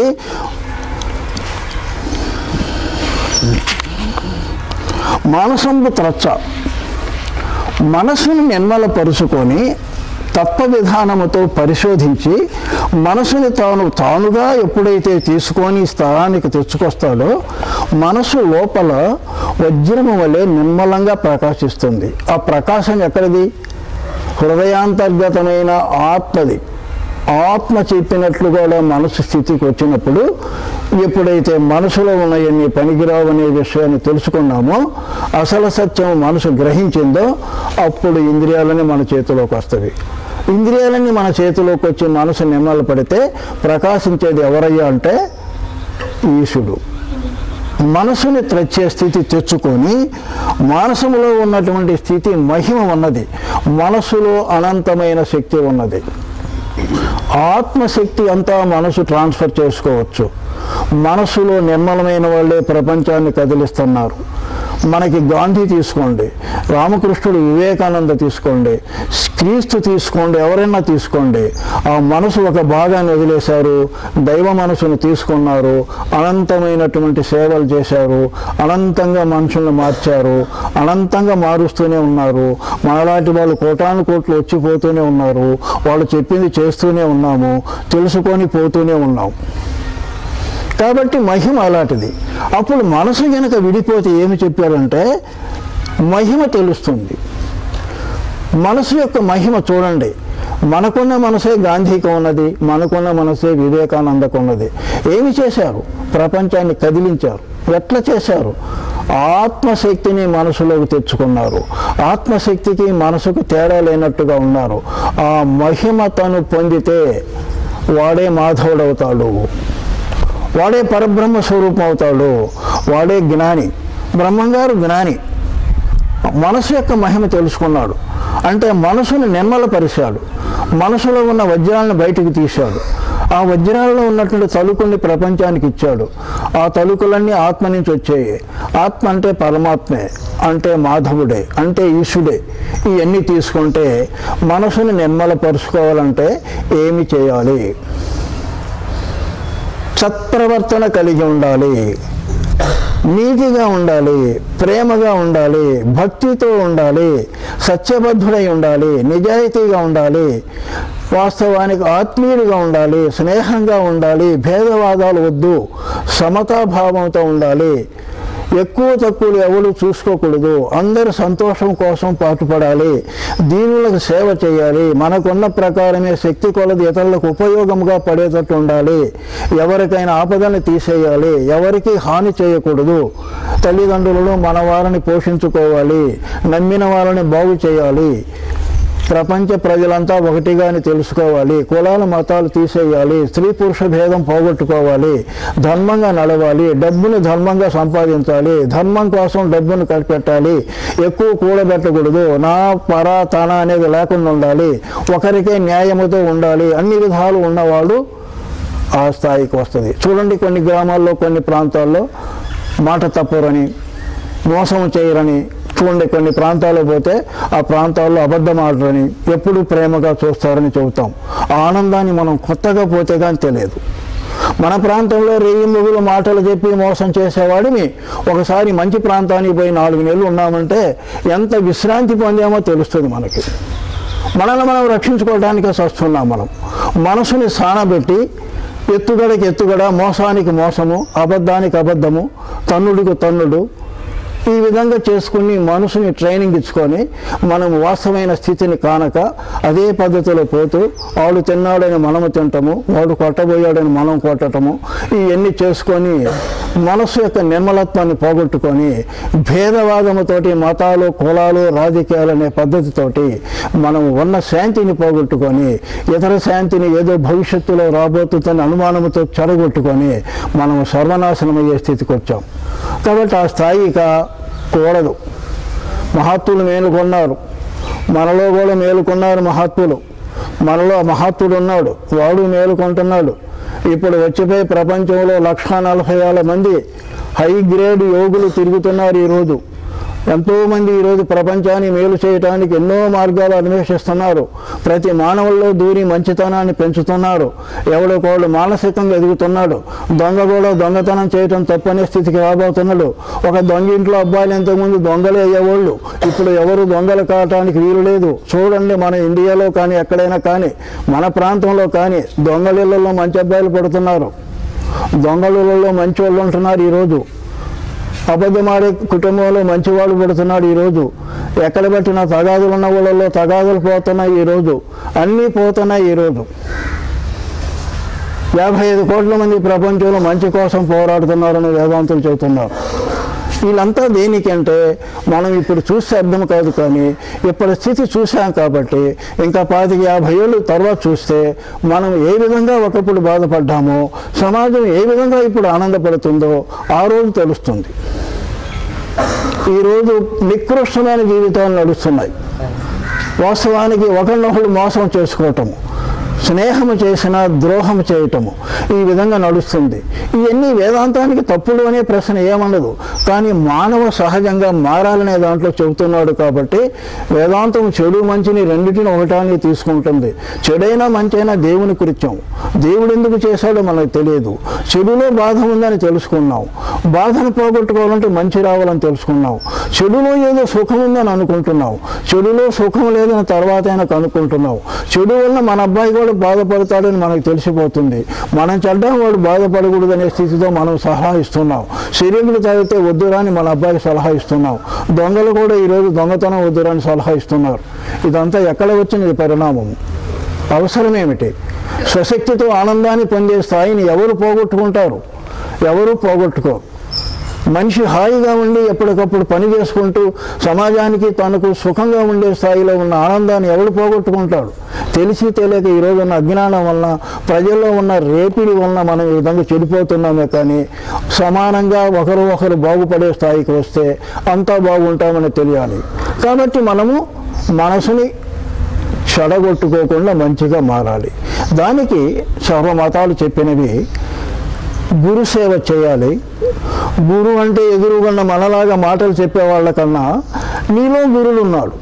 మానసంబు త్రచ్చ, మనసును నిర్మలపరుచుకొని తత్వ విధానముతో పరిశోధించి మనసుని తానుగా ఎప్పుడైతే తీసుకొని స్థానానికి తెచ్చుకొస్తాడో మనసు లోపల వజ్రము వలె నిర్మలంగా ప్రకాశిస్తుంది. ఆ ప్రకాశం ఎక్కడిది? హృదయాంతర్గతమైన ఆత్మది. ఆత్మ చెప్పినట్లుగా మనసు స్థితికి వచ్చినప్పుడు ఎప్పుడైతే మనసులో ఉన్న ఎన్ని పనికిరావు అనే విషయాన్ని తెలుసుకున్నామో, అసలు సత్యం మనసు గ్రహించిందో, అప్పుడు ఇంద్రియాలని మన చేతిలోకి వస్తుంది. ఇంద్రియాలన్నీ మన చేతిలోకి వచ్చి మనసు నిమ్మల పడితే ప్రకాశించేది ఎవరయ్యా అంటే ఈశుడు. మనసుని త్రచ్చే స్థితి తెచ్చుకొని మానసములో ఉన్నటువంటి స్థితి మహిమ ఉన్నది. మనసులో అనంతమైన శక్తి ఉన్నది. ఆత్మశక్తి అంతా మనసు ట్రాన్స్ఫర్ చేసుకోవచ్చు. మనసులో నిర్మలమైన వాళ్ళే ప్రపంచాన్ని కదిలిస్తున్నారు. మనకి గాంధీ తీసుకోండి, రామకృష్ణుడు, వివేకానంద తీసుకోండి, క్రీస్తు తీసుకోండి, ఎవరైనా తీసుకోండి. ఆ మనసు ఒక భాగాన్ని వదిలేశారు, దైవ మనసును తీసుకున్నారు, అనంతమైనటువంటి సేవలు చేశారు, అనంతంగా మనుషులను మార్చారు, అనంతంగా మారుస్తూనే ఉన్నారు. మనలాంటి వాళ్ళు కోటాను కోట్లు వచ్చిపోతూనే ఉన్నారు. వాళ్ళు చెప్పింది చేస్తూనే ఉన్నాము, తెలుసుకొని పోతూనే ఉన్నాం. కాబట్టి మహిమ అలాంటిది. అప్పుడు మనసు కనుక విడిపోతే ఏమి చెప్పారంటే మహిమ తెలుస్తుంది. మనసు యొక్క మహిమ చూడండి. మనకున్న మనసే గాంధీకి ఉన్నది, మనకున్న మనసే వివేకానందకు ఉన్నది. ఏమి చేశారు? ప్రపంచాన్ని కదిలించారు. ఎట్లా చేశారు? ఆత్మశక్తిని మనసులోకి తెచ్చుకున్నారు. ఆత్మశక్తికి మనసుకు తేడా లేనట్టుగా ఉన్నారు. ఆ మహిమ తను పొందితే వాడే మాధవుడవుతాడు, వాడే పరబ్రహ్మ స్వరూపం అవుతాడు, వాడే జ్ఞాని. బ్రహ్మంగారు జ్ఞాని. మనసు యొక్క మహిమ తెలుసుకున్నాడు అంటే మనసును నిర్మలపరిచాడు. మనసులో ఉన్న వజ్రాలను బయటకు తీశాడు. ఆ వజ్రాలలో ఉన్నటువంటి తలుకుల్ని ప్రపంచానికి ఇచ్చాడు. ఆ తలుకులన్నీ ఆత్మ నుంచి వచ్చాయి. ఆత్మ అంటే పరమాత్మే, అంటే మాధవుడే, అంటే ఈశుడే. ఇవన్నీ తీసుకుంటే మనసుని నిర్మలపరుచుకోవాలంటే ఏమి చేయాలి? సత్ప్రవర్తన కలిగి ఉండాలి, నీతిగా ఉండాలి, ప్రేమగా ఉండాలి, భక్తితో ఉండాలి, సత్యబద్ధుడై ఉండాలి, నిజాయితీగా ఉండాలి, వాస్తవానికి ఆత్మీయుడిగా ఉండాలి, స్నేహంగా ఉండాలి, భేదవాదాలు వద్దు, సమతాభావంతో ఉండాలి, ఎక్కువ తక్కువలు ఎవరు చూసుకోకూడదు, అందరి సంతోషం కోసం పాటుపడాలి, దీనులకు సేవ చేయాలి, మనకున్న ప్రకారమే శక్తి కొలది ఇతరులకు ఉపయోగంగా పడేటట్టు ఉండాలి, ఎవరికైనా ఆపదల్ని తీసేయాలి, ఎవరికి హాని చేయకూడదు, తల్లిదండ్రులను మన వారిని పోషించుకోవాలి, నమ్మిన వాళ్ళని బాగు చేయాలి, ప్రపంచ ప్రజలంతా ఒకటిగాని తెలుసుకోవాలి, కులాల మతాలు తీసేయాలి, స్త్రీ పురుష భేదం పోగొట్టుకోవాలి, ధర్మంగా నడవాలి, డబ్బును ధర్మంగా సంపాదించాలి, ధర్మం కోసం డబ్బును కనిపెట్టాలి, ఎక్కువ కూడబెట్టకూడదు, నా పరా తన అనేది లేకుండా ఉండాలి, ఒకరికే న్యాయముతో ఉండాలి, అన్ని విధాలు ఉన్నవాడు ఆ స్థాయికి వస్తుంది. చూడండి, కొన్ని గ్రామాల్లో కొన్ని ప్రాంతాల్లో మాట తప్పరని, మోసం చేయరని, చూడండి కొన్ని ప్రాంతాల్లో పోతే ఆ ప్రాంతాల్లో అబద్ధం ఆడరని, ఎప్పుడు ప్రేమగా చూస్తారని చెబుతాం. ఆ ఆనందాన్ని మనం కొత్తగా పోతే కానీ తెలియదు. మన ప్రాంతంలో రేయి ముగులు మాటలు చెప్పి మోసం చేసేవాడిని ఒకసారి మంచి ప్రాంతానికి పోయి 4 నెలలు ఉన్నామంటే ఎంత విశ్రాంతి పొందామో తెలుస్తుంది మనకి. మనల్ని మనం రక్షించుకోవడానికే వస్తున్నాం. మనం మనసుని సానబెట్టి ఎత్తుగడకి ఎత్తుగడ, మోసానికి మోసము, అబద్ధానికి అబద్ధము, తన్నుడికి తన్నుడు, ఈ విధంగా చేసుకుని మనసుని ట్రైనింగ్ ఇచ్చుకొని మనం వాస్తవమైన స్థితిని కానక అదే పద్ధతిలో పోతూ వాడు తిన్నాడని మనము తింటాము, వాడు కొట్టబోయాడని మనం కొట్టటము, ఇవన్నీ చేసుకొని మనసు యొక్క నిర్మలత్వాన్ని పోగొట్టుకొని భేదవాదముతోటి, మతాలు, కులాలు, రాజకీయాలు అనే పద్ధతితోటి మనం ఉన్న శాంతిని పోగొట్టుకొని ఇతర శాంతిని ఏదో భవిష్యత్తులో రాబోతుందని అనుమానంతో చెడగొట్టుకొని మనం సర్వనాశనమయ్యే స్థితికి వచ్చాం. కాబట్టి ఆ స్థాయిగా కూడదు. మహాత్ములు మేలుకొన్నారు, మనలో కూడా మేలుకొన్నారు మహాత్ములు. మనలో మహాత్ముడు ఉన్నాడు, వాడు మేలుకొంటున్నాడు. ఇప్పుడు వచ్చిపోయి ప్రపంచంలో 1,40,000 మంది హై గ్రేడ్ యోగులు తిరుగుతున్నారు ఈరోజు. ఎంతోమంది ఈరోజు ప్రపంచాన్ని మేలు చేయడానికి ఎన్నో మార్గాలు అన్వేషిస్తున్నారు. ప్రతి మానవుల్లో దూరి మంచితనాన్ని పెంచుతున్నారు. ఎవరికోళ్ళు మానసికంగా ఎదుగుతున్నాడు. దొంగ కూడా దొంగతనం చేయటం తప్పనే స్థితికి రాబోతున్నాడు. ఒక దొంగ ఇంట్లో అబ్బాయిలు ఇంతకుముందు దొంగలే అయ్యేవాళ్ళు, ఇప్పుడు ఎవరు దొంగలు కావటానికి వీలు లేదు. చూడండి, మన ఇండియాలో కానీ ఎక్కడైనా కానీ మన ప్రాంతంలో కానీ దొంగలిళ్ళలో మంచి అబ్బాయిలు పడుతున్నారు, దొంగలలో మంచి వాళ్ళు ఉంటున్నారు. ఈరోజు అబద్ధమాడే కుటుంబంలో మంచివాళ్ళు పడుతున్నాడు. ఈరోజు ఎక్కడ పెట్టిన తగాదులు ఉన్న వాళ్ళలో తగాదులు పోతున్నాయి. ఈరోజు అన్నీ పోతున్నాయి. ఈరోజు 55 కోట్ల మంది ప్రపంచంలో మంచి కోసం పోరాడుతున్నారని వేదాంతులు చెబుతున్నారు. వీళ్ళంతా దేనికంటే మనం ఇప్పుడు చూస్తే అర్థం కాదు, కానీ ఇప్పటి స్థితి చూసాం కాబట్టి ఇంకా 50 ఏళ్ళు తర్వాత చూస్తే మనం ఏ విధంగా ఒకప్పుడు బాధపడ్డామో, సమాజం ఏ విధంగా ఇప్పుడు ఆనందపడుతుందో ఆ రోజు తెలుస్తుంది. ఈరోజు నికృష్టమైన జీవితాలు నడుస్తున్నాయి. వాస్తవానికి ఒకరినొకరు మోసం చేసుకోవటము, స్నేహము చేసిన ద్రోహం చేయటము, ఈ విధంగా నడుస్తుంది. ఇవన్నీ వేదాంతానికి తప్పుడు అనే ప్రశ్న ఏమన్నదు, కానీ మానవ సహజంగా మారాలనే దాంట్లో చెబుతున్నాడు. కాబట్టి వేదాంతం చెడు మంచిని రెండింటిని ఒకటాన్ని తీసుకుంటుంది. చెడైనా మంచైనా దేవుని కృత్యం. దేవుడు ఎందుకు చేశాడో మనకు తెలియదు. చెడులో బాధ ఉందని తెలుసుకున్నాం, బాధను పోగొట్టుకోవాలంటే మంచి రావాలని తెలుసుకున్నాం. చెడులో ఏదో సుఖం ఉందని అనుకుంటున్నాం, చెడులో సుఖం లేదని తర్వాత అయినా కనుక్కుంటున్నాం. చెడు వల్ల మన అబ్బాయి కూడా బాధపడతాడని మనకు తెలిసిపోతుంది. మనం చెడ్డం వాడు బాధపడకూడదనే స్థితితో మనం సలహా ఇస్తున్నాం. సిగరెట్లు తాగితే వద్దురా అని మన అబ్బాయికి సలహా ఇస్తున్నాం. దొంగలు కూడా ఈరోజు దొంగతనం వద్దురా అని సలహా ఇస్తున్నారు. ఇదంతా ఎక్కడ వచ్చినది పరిణామం? అవసరమేమిటి? స్వశక్తితో ఆనందాన్ని పొందే స్థాయిని ఎవరు పోగొట్టుకుంటారు? ఎవరు పోగొట్టుకోరు. మనిషి హాయిగా ఉండి ఎప్పటికప్పుడు పని చేసుకుంటూ సమాజానికి తనకు సుఖంగా ఉండే స్థాయిలో ఉన్న ఆనందాన్ని ఎవరు పోగొట్టుకుంటాడు? తెలిసి తెలియక ఈరోజు ఉన్న అజ్ఞానం వలన, ప్రజల్లో ఉన్న రేపిడి వలన మనం ఈ విధంగా చెడిపోతున్నామే. కానీ సమానంగా ఒకరు బాగుపడే స్థాయికి వస్తే అంతా బాగుంటామని తెలియాలి. కాబట్టి మనము మనసుని చెడగొట్టుకోకుండా మంచిగా మారాలి. దానికి సర్వమతాలు చెప్పినవి గురుసేవ చేయాలి. గురు అంటే ఎదురుగున్న మనలాగా మాటలు చెప్పేవాళ్ళకన్నా నీలో గురుడు ఉన్నాడు.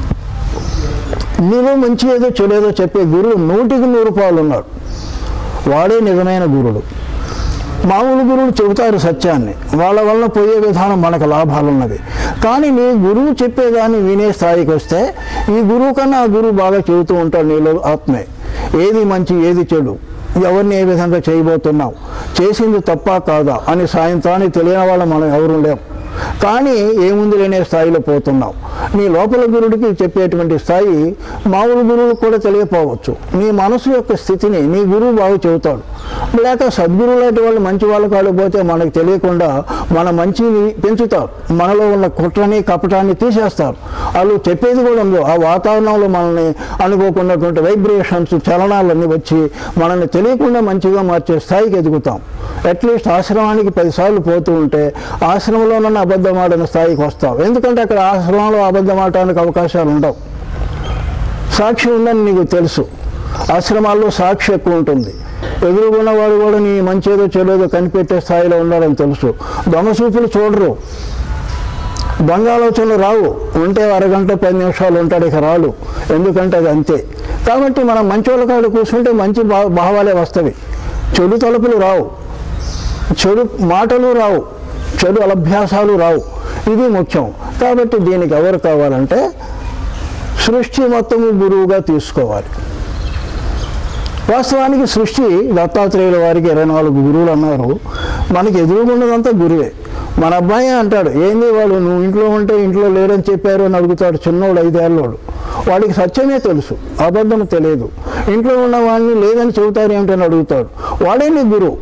నీలో మంచి ఏదో చెడేదో చెప్పే గురువు 100కి 100 రూపాయలు ఉన్నాడు. వాడే నిజమైన గురుడు. మామూలు గురువులు చెబుతారు సత్యాన్ని, వాళ్ళ వలన పోయే విధానం మనకు లాభాలు ఉన్నది. కానీ నీ గురువు చెప్పేదాన్ని వినే స్థాయికి వస్తే ఈ గురువు కన్నా ఆ గురువు బాగా చెబుతూ ఉంటాడు నీలో ఆత్మే. ఏది మంచి ఏది చెడు, ఎవరిని ఏ విధంగా చేయబోతున్నాం, చేసింది తప్ప కాదా అని సాయంత్రానికి తెలియని వాళ్ళం మనం ఎవరు లేం. కానీ ఏముంది లేనే స్థాయిలో పోతున్నాం. నీ లోపల గురుడికి చెప్పేటువంటి స్థాయి మామూలు గురువులకు కూడా తెలియపోవచ్చు. నీ మనసు యొక్క స్థితిని నీ గురువు బాగా చెబుతాడు. లేక సద్గురువు లాంటి వాళ్ళు మంచి వాళ్ళు కాకపోతే మనకు తెలియకుండా మన మంచిని పెంచుతారు. మనలో ఉన్న కుట్రని కపటాన్ని తీసేస్తారు. వాళ్ళు చెప్పేది కూడా ఉందో ఆ వాతావరణంలో మనల్ని అనుకోకున్నటువంటి వైబ్రేషన్స్, చలనాలన్నీ వచ్చి మనల్ని తెలియకుండా మంచిగా మార్చే స్థాయికి ఎదుగుతాం. అట్లీస్ట్ ఆశ్రమానికి 10 సార్లు పోతూ ఉంటే ఆశ్రమంలోనన్న అబద్ధం ఆడిన స్థాయికి వస్తాం. ఎందుకంటే అక్కడ ఆశ్రమంలో అబద్ధం ఆడటానికి అవకాశాలు ఉండవు. సాక్షి ఉందని నీకు తెలుసు. ఆశ్రమాల్లో సాక్షి ఎక్కువ ఉంటుంది. ఎదురుగున్న వాడు కూడా నీ మంచేదో చెడేదో కనిపెట్టే స్థాయిలో ఉండాలని తెలుసు. దొంగ చూపులు చూడరు, దొంగ ఆలోచనలు రావు. ఉంటే అరగంట 10 నిమిషాలు ఉంటాడు, ఇక రాడు. ఎందుకంటే అది అంతే. కాబట్టి మనం మంచోళ్ళ కాడ కూర్చుంటే మంచి భావాలే వస్తవి. చెడు తలుపులు రావు, చెడు మాటలు రావు, చెడు అలభ్యాసాలు రావు. ఇది ముఖ్యం. కాబట్టి దీనికి ఎవరు కావాలంటే సృష్టి మొత్తము గురువుగా తీసుకోవాలి. వాస్తవానికి సృష్టి దత్తాత్రేయుల వారికి 24 గురువులు అన్నారు. మనకి ఎదురుగున్నదంతా గురువే. మన అబ్బాయి అంటాడు, ఏంది వాడు నువ్వు ఇంట్లో ఉంటే ఇంట్లో లేరని చెప్పారు అని అడుగుతాడు. చిన్నోడు 5 ఏళ్ళోడు. వాడికి సత్యమే తెలుసు, అబద్ధం తెలియదు. ఇంట్లో ఉన్న వాడిని లేదని చెబుతారు ఏమిటని అడుగుతాడు. వాడే నీ గురువు.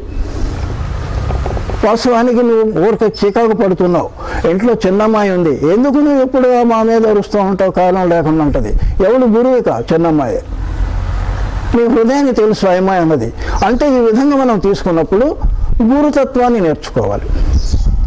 వాస్తవానికి నువ్వు ఊరిక చికాకు పడుతున్నావు. ఇంట్లో చిన్నమ్మాయి ఉంది, ఎందుకు నువ్వు ఎప్పుడు మా మీద అరుస్తూ ఉంటావు? కారణం లేకుండా ఉంటుంది. ఎవడు గురువుక? చిన్నమ్మాయి. నీ హృదయాన్ని తెలుసు అమ్మాయి అన్నది. అంటే ఈ విధంగా మనం తీసుకున్నప్పుడు గురుతత్వాన్ని నేర్చుకోవాలి.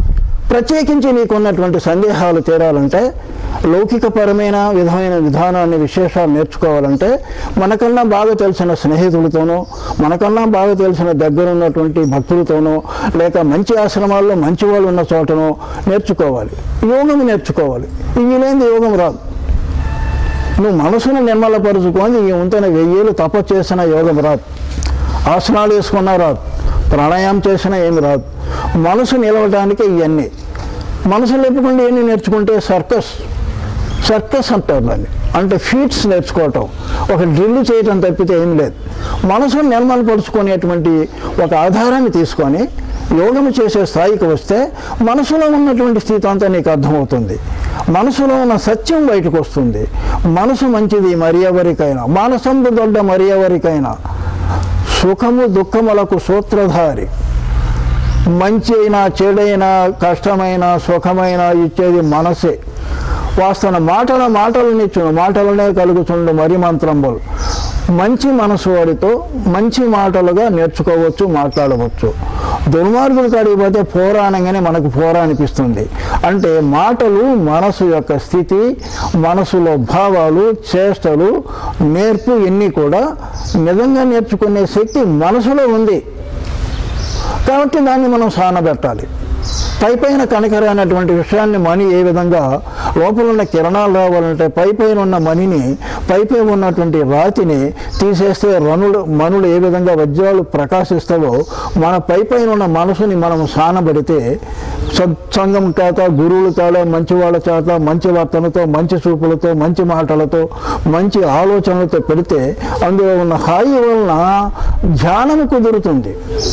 ప్రత్యేకించి నీకున్నటువంటి సందేహాలు తీరాలంటే, లౌకికపరమైన విధానాన్ని విశేషాలు నేర్చుకోవాలంటే మనకన్నా బాగా తెలిసిన స్నేహితులతోనో, మనకన్నా బాగా తెలిసిన దగ్గరున్నటువంటి భక్తులతోనో, లేక మంచి ఆశ్రమాల్లో మంచి వాళ్ళు ఉన్న చోటనో నేర్చుకోవాలి. యోగం నేర్చుకోవాలి. ఇవి లేని యోగం రాదు. నువ్వు మనసును నిర్మలపరుచుకొని ఈ ఉంతన 1000 ఏళ్ళు తపస్సు చేసిన యోగం రాదు. ఆసనాలు వేసుకున్నా రాదు. ప్రాణాయామం చేసినా ఏమి రాదు. మనసు నిలవడానికి ఇవన్నీ. మనసు లేకుండా ఇవన్నీ నేర్చుకుంటే సర్కస్ అంటారు దాన్ని. అంటే ఫీట్స్ నేర్చుకోవటం, ఒక డ్రిల్ చేయటం తప్పితే ఏం లేదు. మనసును నిర్మలపరుచుకునేటువంటి ఒక ఆధారాన్ని తీసుకొని యోగం చేసే స్థాయికి వస్తే మనసులో ఉన్నటువంటి స్థితి అంతా నీకు అర్థమవుతుంది. మనసులో ఉన్న సత్యం బయటకు వస్తుంది. మనసు మంచిది మరి ఎవరికైనా, మానసంబు దొడ్డ మరి ఎవరికైనా, సుఖము దుఃఖములకు సూత్రధారి. మంచి అయినా చెడైనా కష్టమైన సుఖమైన ఇచ్చేది మనసే. వాస్తవ మాటలనే కలుగుతుండు మరి మంత్రంబులు. మంచి మనసు వాడితో మంచి మాటలుగా నేర్చుకోవచ్చు, మాట్లాడవచ్చు. దుర్మార్గులు కాడిపోతే పోరా అనగానే మనకు పోరా అనిపిస్తుంది. అంటే మాటలు మనసు యొక్క స్థితి, మనసులో భావాలు, చేష్టలు, నేర్పు ఇన్ని కూడా నిజంగా నేర్చుకునే శక్తి మనసులో ఉంది. కాబట్టి దాన్ని మనం సానబెట్టాలి. పైపైన కనకరైనటువంటి విషయాన్ని మణి ఏ విధంగా లోపల ఉన్న కిరణాలు రావాలంటే పైపైన ఉన్న మణిని, పైపై ఉన్నటువంటి రాతిని తీసేస్తే మణులు ఏ విధంగా వజ్రాలు ప్రకాశిస్తావో మన పైపైన ఉన్న మనసుని మనం సానబెడితే సత్సంగం చేత, గురువుల చేత, మంచి వాళ్ళ చేత, మంచి వర్తనతో, మంచి చూపులతో, మంచి మాటలతో, మంచి ఆలోచనలతో పెడితే అందులో ఉన్న హాయి వలన ధ్యానం కుదురుతుంది.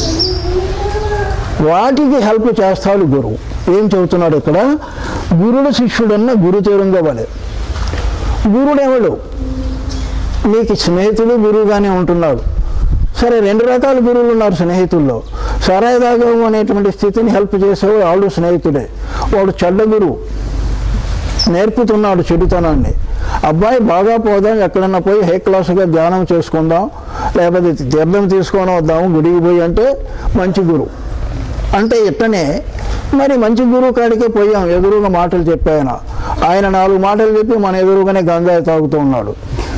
వాటికి హెల్ప్ చేస్తాడు గురువు. ఏం చెబుతున్నాడు ఇక్కడ? గురుడు శిష్యుడన్న గురుతీరంగా వలె. గురుడెవడు? నీకు స్నేహితుడు గురువుగానే ఉంటున్నాడు. సరే, 2 రకాల గురువులు ఉన్నారు స్నేహితుల్లో. సరాయిదాగం అనేటువంటి స్థితిని హెల్ప్ చేసేవాడు ఆవిడ స్నేహితుడే. వాడు చెడ్డ గురువు, నేర్పుతున్నాడు చెడుతనాన్ని. అబ్బాయి బాగా పోదాం, ఎక్కడన్నా పోయి హై క్లాసుగా ధ్యానం చేసుకుందాం, లేకపోతే తీర్థం తీసుకొని వద్దాము గుడికి పోయి అంటే మంచి గురువు. అంటే ఇట్టనే మరి మంచి గురువు కాడికే పోయాం, ఎదురుగా మాటలు చెప్పాయన. ఆయన 4 మాటలు చెప్పి మన ఎదురుగానే గంజాయి తాగుతూ ఉన్నాడు.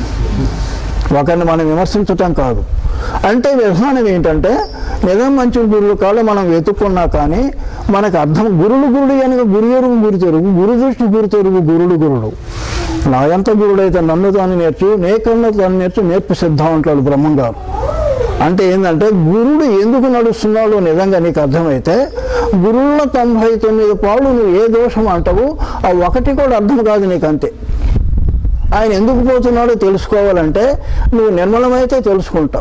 ఒకరిని మనం విమర్శించటం కాదు. అంటే విధానం ఏంటంటే నిజం మంచి గురువులు కాళ్ళు మనం వెతుక్కున్నా కానీ మనకు అర్థం. గురుడు అనగా గురు ఎరుగు గురి తెరుగు, గురు దృష్టి గురి తెరుగు, గురుడు. నా ఎంత గురుడైతే నన్ను తాను నేర్చు, నేకన్నా తాను నేర్పు సిద్ధం అంటాడు బ్రహ్మంగారు. అంటే ఏంటంటే గురుడు ఎందుకు నడుస్తున్నాడో నిజంగా నీకు అర్థమైతే గురువుల 99 పాళ్ళు నువ్వు ఏ దోషం అంటావు ఆ ఒకటి కూడా అర్థం కాదు నీకు. అంతే. ఆయన ఎందుకు పోతున్నాడో తెలుసుకోవాలంటే నువ్వు నిర్మలమైతే తెలుసుకుంటావు.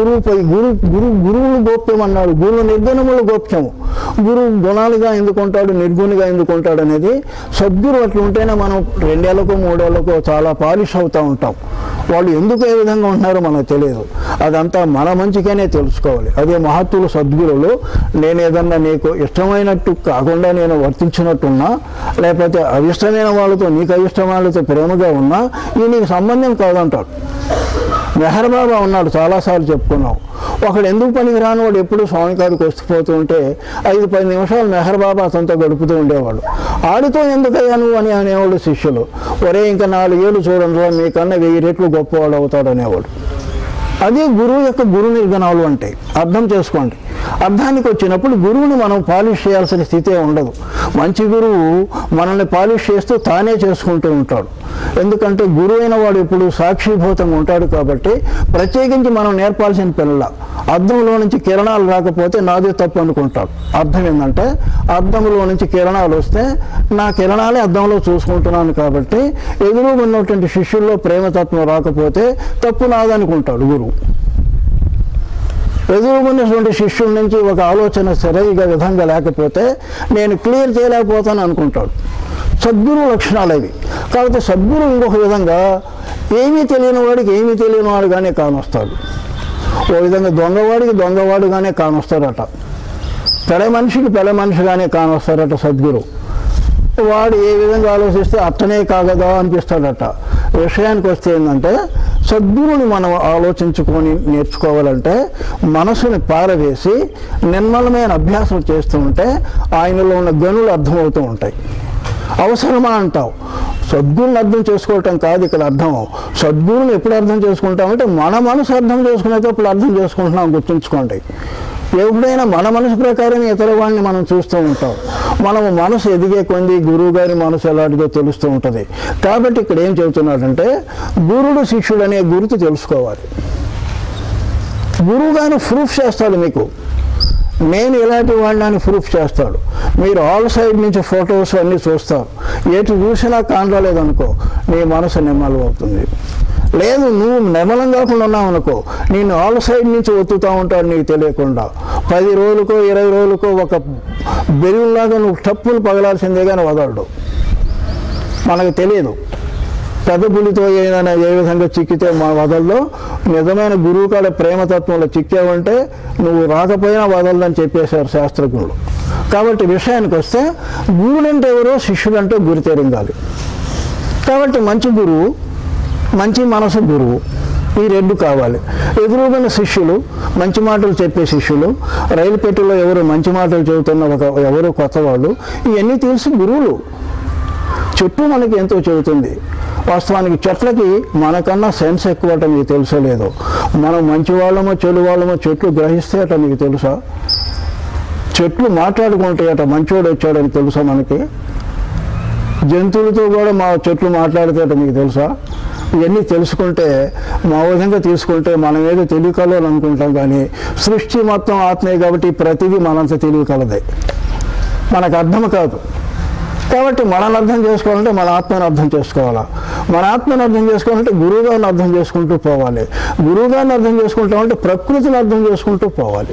గురువులు గోప్యం అన్నాడు. గురువు నిర్గుణములు గోప్యము. గురువు గుణాలుగా ఎందుకుంటాడు, నిర్గుణిగా ఎందుకుంటాడు అనేది సద్గురు అట్లా ఉంటేనే మనం 2 ఏళ్లకో 3 ఏళ్లకో చాలా పాలిష్ అవుతూ ఉంటాం. వాళ్ళు ఎందుకు ఏ విధంగా ఉంటున్నారో మనకు తెలియదు. అదంతా మన మంచిగానే తెలుసుకోవాలి. అదే మహత్తులు సద్గురులు నేను ఏదన్నా నీకు ఇష్టమైనట్టు కాకుండా నేను వర్తించినట్టున్నా, లేకపోతే అవిష్టమైన వాళ్ళతో నీకు అయిష్టమైన వాళ్ళతో ప్రేమగా ఉన్నా ఇది నీకు సంబంధం కాదంటాడు. మెహర్ బాబా ఉన్నాడు, చాలాసార్లు చెప్పుకున్నాం. ఒకడు ఎందుకు పనికి రాని వాడు ఎప్పుడు స్వామికాడికి వస్తుపోతూ ఉంటే 5-10 నిమిషాలు మెహర్ బాబా అతనితో గడుపుతూ ఉండేవాడు. ఆడితో ఎందుకయ్యా నువ్వు అని అనేవాడు శిష్యులు. ఒరే ఇంకా 4 ఏళ్ళు చూడండి, మీకన్నా 1000 రెట్లు గొప్పవాడు అవుతాడు అనేవాడు. అది గురువు యొక్క గురు నిర్గుణాలు అంటే అర్థం చేసుకోండి. అర్థానికి వచ్చినప్పుడు గురువుని మనం పాలిష్ చేయాల్సిన స్థితే ఉండదు. మంచి గురువు మనల్ని పాలిష్ చేస్తూ తానే చేసుకుంటూ ఉంటాడు. ఎందుకంటే గురువు అయిన వాడు ఎప్పుడు సాక్షిభూతంగా ఉంటాడు. కాబట్టి ప్రత్యేకించి మనం నేర్పాల్సిన పిల్లల అద్దంలో నుంచి కిరణాలు రాకపోతే నాదే తప్పు అనుకుంటాడు. అర్థం ఏంటంటే అద్దంలో నుంచి కిరణాలు వస్తే నా కిరణాలే అద్దంలో చూసుకుంటున్నాను కాబట్టి ఎదురుగా ఉన్నటువంటి శిష్యుల్లో ప్రేమతత్వం రాకపోతే తప్పు నాదనుకుంటాడు గురువు. ఎదురుగున్నటువంటి శిష్యుల నుంచి ఒక ఆలోచన సరైన విధంగా లేకపోతే నేను క్లియర్ చేయలేకపోతాను అనుకుంటాడు. సద్గురు లక్షణాలు అవి. కాబట్టి సద్గురు ఇంకొక విధంగా ఏమీ తెలియని వాడికి ఏమీ తెలియని వాడుగానే కానొస్తాడు. ఓ విధంగా దొంగవాడికి దొంగవాడుగానే కానొస్తాడట. పెళ్ళ మనిషిగానే కానొస్తాడట సద్గురు. వాడు ఏ విధంగా ఆలోచిస్తే అట్టనే కాగదా అనిపిస్తాడట. విషయానికి వస్తే ఏంటంటే సద్గురుని మనం ఆలోచించుకొని నేర్చుకోవాలంటే మనసుని పారవేసి నిర్మలమైన అభ్యాసం చేస్తూ ఉంటే ఆయనలో ఉన్న గనులు అర్థమవుతూ ఉంటాయి. అవసరమా అంటావు, సద్గురుని అర్థం చేసుకోవటం కాదు ఇక్కడ అర్థం. సద్గురుని ఎప్పుడు అర్థం చేసుకుంటామంటే మన మనసు అర్థం చేసుకునేటప్పుడు అర్థం చేసుకుంటున్నాం, గుర్తుంచుకోండి. ఎప్పుడైనా మన మనసు ప్రకారం ఇతర వాడిని మనం చూస్తూ ఉంటాం. మనము మనసు ఎదిగే కొంది గురువు గారి మనసు ఎలాంటిదో తెలుస్తూ ఉంటుంది. కాబట్టి ఇక్కడ ఏం చెబుతున్నాడంటే గురుడు శిష్యుడు అనే గుర్తు తెలుసుకోవాలి. గురువు గారు ప్రూఫ్ చేస్తాడు మీకు, నేను ఇలాంటి వాడిని అని ప్రూఫ్ చేస్తాడు. మీరు ఆల్ సైడ్ నుంచి ఫొటోస్ అన్నీ చూస్తారు, ఎటు చూసినా కానరాలేదనుకో నీ మనసు నిమ్మలం అవుతుంది. లేదు నువ్వు నిమ్మలం కాకుండా ఉన్నావు అనుకో నేను ఆల్ సైడ్ నుంచి ఒత్తుతూ ఉంటాడు నీకు తెలియకుండా. 10 రోజులకో 20 రోజులకో ఒక బెరువులాగా నువ్వు టప్పులు పగలాల్సిందే కానీ వదలడు. మనకు తెలియదు పెద్ద పులితో ఏదైనా ఏ విధంగా చిక్కితే మా వదల్లో. నిజమైన గురువు కాడ ప్రేమతత్వంలో చిక్కావంటే నువ్వు రాకపోయినా వదలదని చెప్పేశారు శాస్త్రజ్ఞులు. కాబట్టి విషయానికి వస్తే గురుడంటే ఎవరో శిష్యుడంటే గురి తెరింగాలి. కాబట్టి మంచి గురువు, మంచి మనసు గురువు, ఈ రెండు కావాలి. ఎదురుగా శిష్యులు, మంచి మాటలు చెప్పే శిష్యులు, రైలు పెట్టెలో ఎవరు మంచి మాటలు చెబుతున్న ఎవరు కొత్త వాళ్ళు, ఇవన్నీ తెలిసి గురువులు. చెట్టు మనకి ఎంతో చెబుతుంది. వాస్తవానికి చెట్లకి మనకన్నా సెన్స్ ఎక్కువ అట మీకు తెలుసో లేదో. మనం మంచి వాళ్ళమో చెడు వాళ్ళమో చెట్లు గ్రహిస్తే అట మీకు తెలుసా? చెట్లు మాట్లాడుకుంటాయట మంచోడు వచ్చాడని తెలుసా మనకి? జంతువులతో కూడా మా చెట్లు మాట్లాడితే మీకు తెలుసా? ఇవన్నీ తెలుసుకుంటే మా విధంగా తీసుకుంటే మనం ఏదో తెలియకలో అనుకుంటాం, కానీ సృష్టి మొత్తం ఆత్మే కాబట్టి ప్రతిదీ మనంత తెలియకలదే, మనకు అర్థం కాదు. కాబట్టి మనల్ని అర్థం చేసుకోవాలంటే మన ఆత్మని అర్థం చేసుకోవాలా. మన ఆత్మని అర్థం చేసుకోవాలంటే గురువుగారిని అర్థం చేసుకుంటూ పోవాలి. గురువుగారిని అర్థం చేసుకుంటామంటే ప్రకృతిని అర్థం చేసుకుంటూ పోవాలి.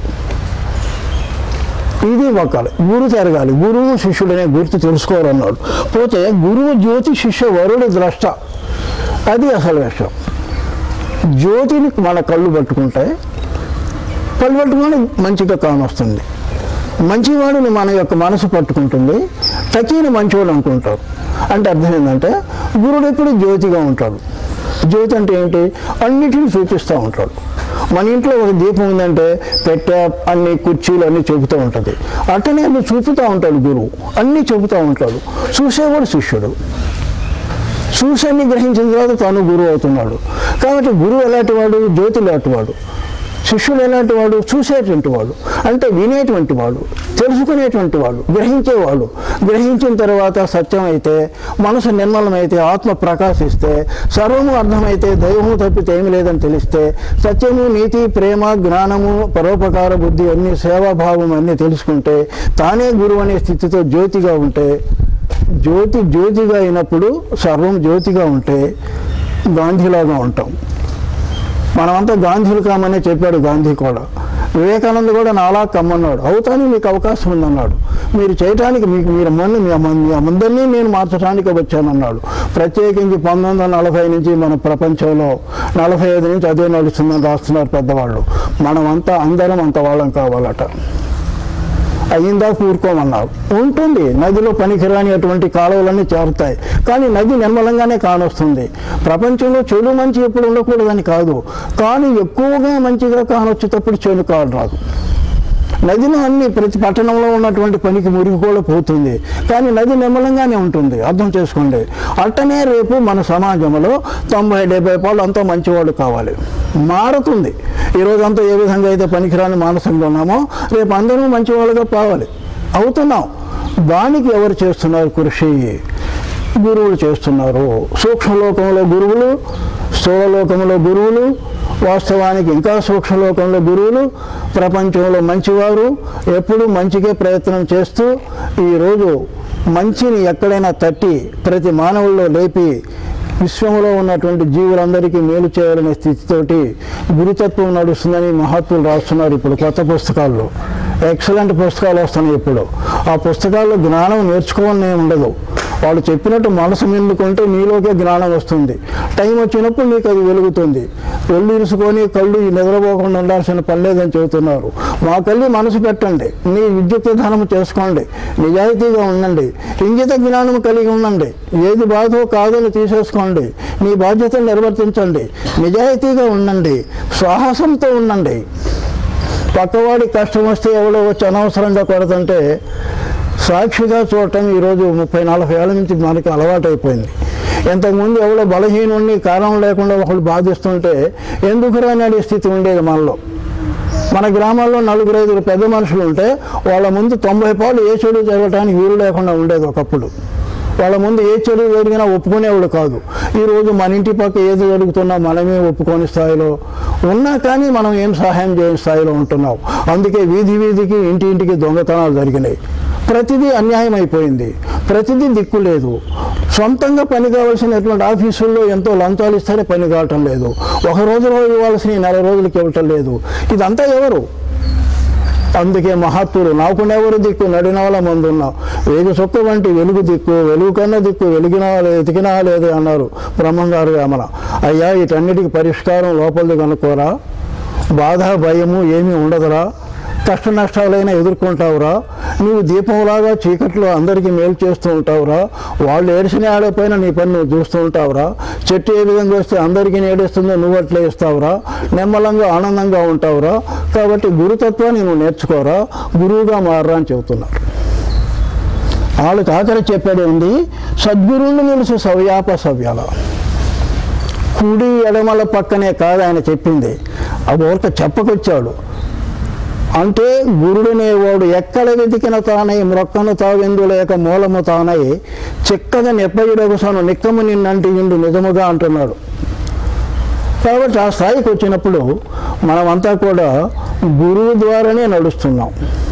ఇది ఒకళ్ళు గురు తిరగాలి. గురువు శిష్యుడనే గుర్తు తెలుసుకోవాలన్నాడు. పోతే గురువు జ్యోతి, శిష్య వరుడు ద్రష్ట. అది అసలు విషయం. జ్యోతిని మన కళ్ళు పట్టుకుంటే మంచిగా కానొస్తుంది. మంచివాడిని మన యొక్క మనసు పట్టుకుంటుంది, టచీని మంచివాడు అనుకుంటారు. అంటే అర్థం ఏంటంటే గురుడు ఎప్పుడు జ్యోతిగా ఉంటాడు. జ్యోతి అంటే ఏంటి? అన్నిటిని చూపిస్తూ ఉంటాడు. మన ఇంట్లో ఒక దీపం ఉందంటే పెట్టే అన్ని కుర్చీలు అన్నీ చెబుతూ ఉంటుంది. అట్టనే అన్ని చూపుతూ ఉంటాడు గురువు, అన్నీ చెబుతూ ఉంటాడు. చూసేవాడు శిష్యుడు. చూసన్ని గ్రహించిన తర్వాత తాను గురువు అవుతున్నాడు. కాబట్టి గురువు ఎలాంటి వాడు? జ్యోతి లాంటి వాడు. శిష్యుడు ఎలాంటి వాడు? చూసేటువంటి వాడు, అంటే వినేటువంటి వాడు, తెలుసుకునేటువంటి వాడు, గ్రహించేవాడు. గ్రహించిన తర్వాత సత్యం అయితే, మనసు నిర్మలమైతే, ఆత్మ ప్రకాశిస్తే, సర్వము అర్థమైతే, దైవము తప్పితే ఏమి లేదని తెలిస్తే, సత్యము, నీతి, ప్రేమ, జ్ఞానము, పరోపకార బుద్ధి అన్ని, సేవాభావం అన్నీ తెలుసుకుంటే, తానే గురువు అనే స్థితితో జ్యోతిగా ఉంటే, జ్యోతిగా అయినప్పుడు సర్వం జ్యోతిగా ఉంటే గాంధీలాగా ఉంటాం. మనమంతా గాంధీలు కామనే చెప్పాడు గాంధీ కూడా. వివేకానంద కూడా నాలా కమ్మన్నాడు. అవుతాను మీకు అవకాశం ఉందన్నాడు. మీరు చేయటానికి మీ అందరినీ నేను మార్చడానికి వచ్చానన్నాడు. ప్రత్యేకించి 1940 నుంచి మన ప్రపంచంలో 45 నుంచి అదే నడుస్తుందని రాస్తున్నారు పెద్దవాళ్ళు. మనమంతా అందరం అంత వాళ్ళం కావాలట. అయ్యిందా కూరుకోమన్నారు. ఉంటుంది, నదిలో పనికిరాని అటువంటి కాలువలన్నీ చేరుతాయి, కానీ నది నిర్మలంగానే కానొస్తుంది. ప్రపంచంలో చెడు మంచి ఎప్పుడు ఉండకూడదని కాదు, కానీ ఎక్కువగా మంచిగా కానొచ్చేటప్పుడు చెడు కాలు రాదు. నదిలో అన్ని ప్రతి పట్టణంలో ఉన్నటువంటి పనికి మురికి కూడా పోతుంది, కానీ నది నిర్మలంగానే ఉంటుంది. అర్థం చేసుకోండి. అట్టనే రేపు మన సమాజంలో 90-70% అంతా మంచివాళ్ళు కావాలి. మారుతుంది. ఈరోజంతా ఏ విధంగా అయితే పనికిరాని మానసంగా ఉన్నామో రేపు అందరూ మంచివాళ్ళుగా కావాలి. అవుతున్నాం. దానికి ఎవరు చేస్తున్నారు కృషి? గురువులు చేస్తున్నారు. సూక్ష్మలోకంలో గురువులు, స్థూలలోకంలో గురువులు, వాస్తవానికి ఇంకా సూక్ష్మలోకంలో గురువులు, ప్రపంచంలో మంచివారు, ఎప్పుడూ మంచికే ప్రయత్నం చేస్తూ ఈరోజు మంచిని ఎక్కడైనా తట్టి ప్రతి మానవుల్లో లేపి విశ్వంలో ఉన్నటువంటి జీవులందరికీ మేలు చేయాలనే స్థితితోటి గురుతత్వం నడుస్తుందని మహాత్ములు రాస్తున్నారు ఇప్పుడు కొత్త పుస్తకాల్లో. ఎక్సలెంట్ పుస్తకాలు వస్తున్నాయి ఇప్పుడు. ఆ పుస్తకాల్లో జ్ఞానం నేర్చుకోవాలని ఉండదు. వాళ్ళు చెప్పినట్టు మనసు నిండుకుంటే నీలోకే జ్ఞానం వస్తుంది. టైం వచ్చినప్పుడు నీకు అది వెలుగుతుంది. ఒళ్ళు ఇరుసుకొని కళ్ళు నిద్రపోకుండా ఉండాల్సిన పని లేదని చెబుతున్నారు. మా కళ్ళు మనసు పెట్టండి, నీ విద్యుత్ ధనం చేసుకోండి, నిజాయితీగా ఉండండి, ఇంగిత జ్ఞానం కలిగి ఉండండి, ఏది బాధో కాదని తీసేసుకోండి, మీ బాధ్యతలు నిర్వర్తించండి, నిజాయితీగా ఉండండి, సాహసంతో ఉండండి. పక్కవాడి కష్టం వస్తే ఎవడో వచ్చి అనవసరంగా కొడుతుంటే సాక్షిగా చూడటం ఈరోజు 30-40 ఏళ్ళ నుంచి మనకి అలవాటైపోయింది. ఇంతకుముందు ఎవడో బలహీనుడిని కారణం లేకుండా ఒకళ్ళు బాధిస్తుంటే ఎందుకు రాని స్థితి ఉండేది మనలో. మన గ్రామాల్లో 4-5 పెద్ద మనుషులు ఉంటే వాళ్ళ ముందు 90 పాలు ఏ చెడు జరగటానికి వీలు లేకుండా ఉండేది ఒకప్పుడు. వాళ్ళ ముందు ఏ చెడు జరిగినా ఒప్పుకునేవాడు కాదు. ఈరోజు మన ఇంటి పక్క ఏది జరుగుతున్నా మనమే ఒప్పుకొని స్థాయిలో ఉన్నా కానీ మనం ఏం సహాయం చేయని స్థాయిలో ఉంటున్నాం. అందుకే వీధి వీధికి ఇంటింటికి దొంగతనాలు జరిగినాయి. ప్రతిదీ అన్యాయం అయిపోయింది, ప్రతిదీ దిక్కు లేదు. సొంతంగా పని కావాల్సినటువంటి ఆఫీసుల్లో ఎంతో లంచాలు ఇస్తేనే పని కావటం లేదు. ఒక రోజులో ఇవ్వాల్సిన 4 రోజులకి ఇవ్వటం లేదు. ఇదంతా ఎవరు? అందుకే మహాత్ములు నాకునెవరు దిక్కు నడినాల మందున్నా వేగు చొక్క వంటి వెలుగు దిక్కు, వెలుగు కన్నా దిక్కు వెలిగినా ఎతికినా లేదే అన్నారు బ్రహ్మంగారు వేమన. అయ్యా, వీటన్నిటికి పరిష్కారం లోపలిది కనుక్కోరా. బాధ భయము ఏమీ ఉండదురా. కష్ట నష్టాలైనా ఎదుర్కొంటావురా. నువ్వు దీపంలాగా చీకట్లో అందరికీ మేలు చేస్తూ ఉంటావురా. వాళ్ళు ఏడిసిన ఆడపోయినా నీ పని నువ్వు చూస్తూ ఉంటావురా. చెట్టు ఏ విధంగా వస్తే అందరికీ నేడిస్తుందో నువ్వు అట్లే ఇస్తావురా. నెమ్మలంగా ఆనందంగా ఉంటావురా. కాబట్టి గురుతత్వాన్ని నువ్వు నేర్చుకోరా, గురువుగా మారరా అని చెబుతున్నారు. వాళ్ళకి ఆఖరి చెప్పేది ఉంది, సద్గురువుని నిలుసు సవ్యాప సవ్యాల. కుడి ఎడమల పక్కనే కాదు ఆయన చెప్పింది, ఆ ఊరిక చెప్పకొచ్చాడు. అంటే గురుడనేవాడు ఎక్కడ వెతికిన తానై మ్రొక్కను తావెందు లేక మూలము తానై చిక్కగా నెప్పయుడగుసను నిక్కము నిన్నంటి ఇండు నిజముగా అంటున్నాడు. కాబట్టి ఆ స్థాయికి వచ్చినప్పుడు మనమంతా కూడా గురువు ద్వారానే నడుస్తున్నాం.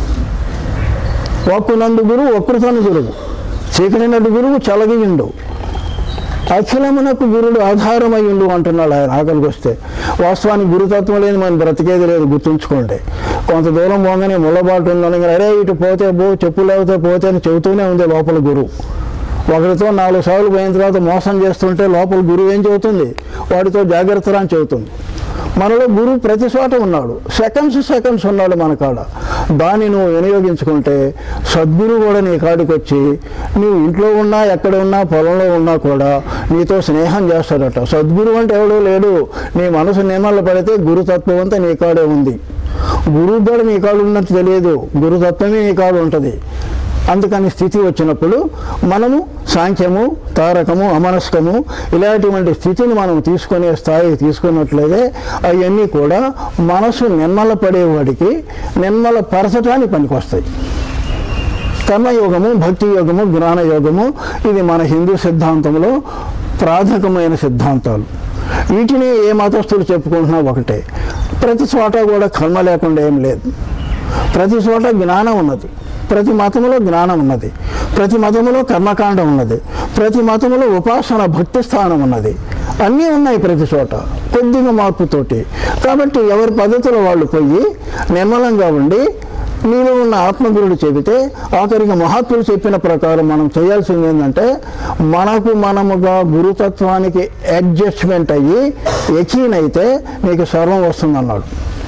ఒక్కునందు గురువు ఒక్కరితోని గురువు, చీకటినట్టు గురువు చలగియుండు, అఖిలమునకు గురుడు ఆధారమయ్యుండు అంటున్నాడు ఆయన ఆకలికి వస్తే. వాస్తవానికి గురుతత్వం లేదు, మనం బ్రతికేది లేదు. గుర్తుంచుకోండి. కొంత దూరం పోగానే ముళ్ళబాటు ఉందని, అరే ఇటు పోతే పో, చెప్పు లేకపోతే పోతే అని చెబుతూనే ఉంది లోపల గురువు. ఒకరితో 4 సార్లు పోయిన తర్వాత మోసం చేస్తుంటే లోపల గురువు ఏం చెబుతుంది? వాడితో జాగ్రత్తగా అని చెబుతుంది. మనలో గురువు ప్రతి చోట ఉన్నాడు, సెకండ్స్ ఉన్నాడు మన కాడ. దాన్ని నువ్వు వినియోగించుకుంటే సద్గురువు కూడా నీ కాడికి వచ్చి నువ్వు ఇంట్లో ఉన్నా, ఎక్కడ ఉన్నా, పొలంలో ఉన్నా కూడా నీతో స్నేహం చేస్తాడట. సద్గురువు అంటే ఎవడో లేడు. నీ మనసు నియమాలు పడితే గురుతత్వం అంతా నీ కాడే ఉంది. గురువు కూడా నీ కాడు ఉన్నట్టు తెలియదు, గురుతత్వమే నీ కాడు ఉంటుంది. అందుకని స్థితి వచ్చినప్పుడు మనము సాంఖ్యము, తారకము, అమనస్కము ఇలాంటివంటి స్థితిని మనం తీసుకునే స్థాయికి తీసుకున్నట్లయితే అవన్నీ కూడా మనసు నిమ్మల పడేవాడికి నిమ్మల పరచటానికి పనికొస్తాయి. కర్మయోగము, భక్తి యోగము, జ్ఞానయోగము ఇది మన హిందూ సిద్ధాంతంలో ప్రాథమికమైన సిద్ధాంతాలు. వీటిని ఏ మతస్థులు చెప్పుకుంటున్నా ఒకటే. ప్రతి చోట కూడా కర్మ లేకుండా ఏం లేదు. ప్రతి చోట జ్ఞానం ఉన్నది. ప్రతి మతంలో జ్ఞానం ఉన్నది. ప్రతి మతంలో కర్మకాండం ఉన్నది. ప్రతి మతంలో ఉపాసన భక్తి స్థానం ఉన్నది. అన్నీ ఉన్నాయి ప్రతి చోట, కొద్దిగా మార్పుతోటి. కాబట్టి ఎవరి పద్ధతిలో వాళ్ళు పోయి నిర్మలంగా ఉండి నీలో ఉన్న ఆత్మగురుడు చెబితే ఆఖరికి మహాత్ములు చెప్పిన ప్రకారం మనం చేయాల్సింది ఏంటంటే మనముగా గురుతత్వానికి అడ్జస్ట్మెంట్ అయ్యి ఎచీన్ అయితే నీకు సర్వం వస్తుందన్నాడు.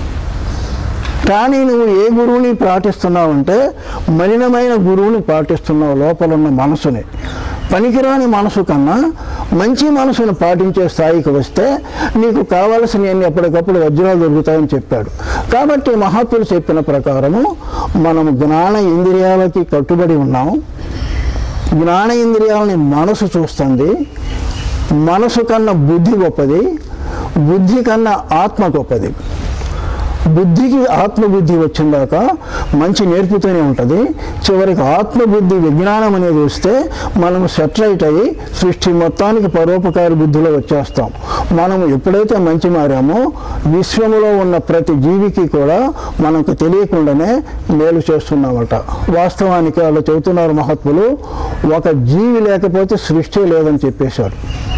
కానీ నువ్వు ఏ గురువుని పాటిస్తున్నావంటే మలినమైన గురువుని పాటిస్తున్నావు. లోపల ఉన్న మనసుని, పనికిరాని మనసు కన్నా మంచి మనసును పాటించే స్థాయికి వస్తే నీకు కావలసినవన్నీ ఎప్పటికప్పుడు వజ్రాలు దొరుకుతాయని చెప్పాడు. కాబట్టి మహాత్ములు చెప్పిన ప్రకారము మనము జ్ఞాన ఇంద్రియాలకి కట్టుబడి ఉన్నాం. జ్ఞాన ఇంద్రియాలని మనసు చూస్తుంది. మనసు కన్నా బుద్ధి గొప్పది, బుద్ధి కన్నా ఆత్మ గొప్పది. బుద్ధికి ఆత్మబుద్ధి వచ్చిందాక మంచి నేర్పుతూనే ఉంటుంది. చివరికి ఆత్మబుద్ధి విజ్ఞానం అనేది వస్తే మనము సెటరైట్ అయ్యి సృష్టి మొత్తానికి పరోపకారి బుద్ధిలో వచ్చేస్తాం. మనము ఎప్పుడైతే మంచి మారామో విశ్వములో ఉన్న ప్రతి జీవికి కూడా మనకు తెలియకుండానే మేలు చేస్తున్నామట. వాస్తవానికి వాళ్ళు చెబుతున్నారు మహాత్ములు, ఒక జీవి లేకపోతే సృష్టి లేదని చెప్పేశారు.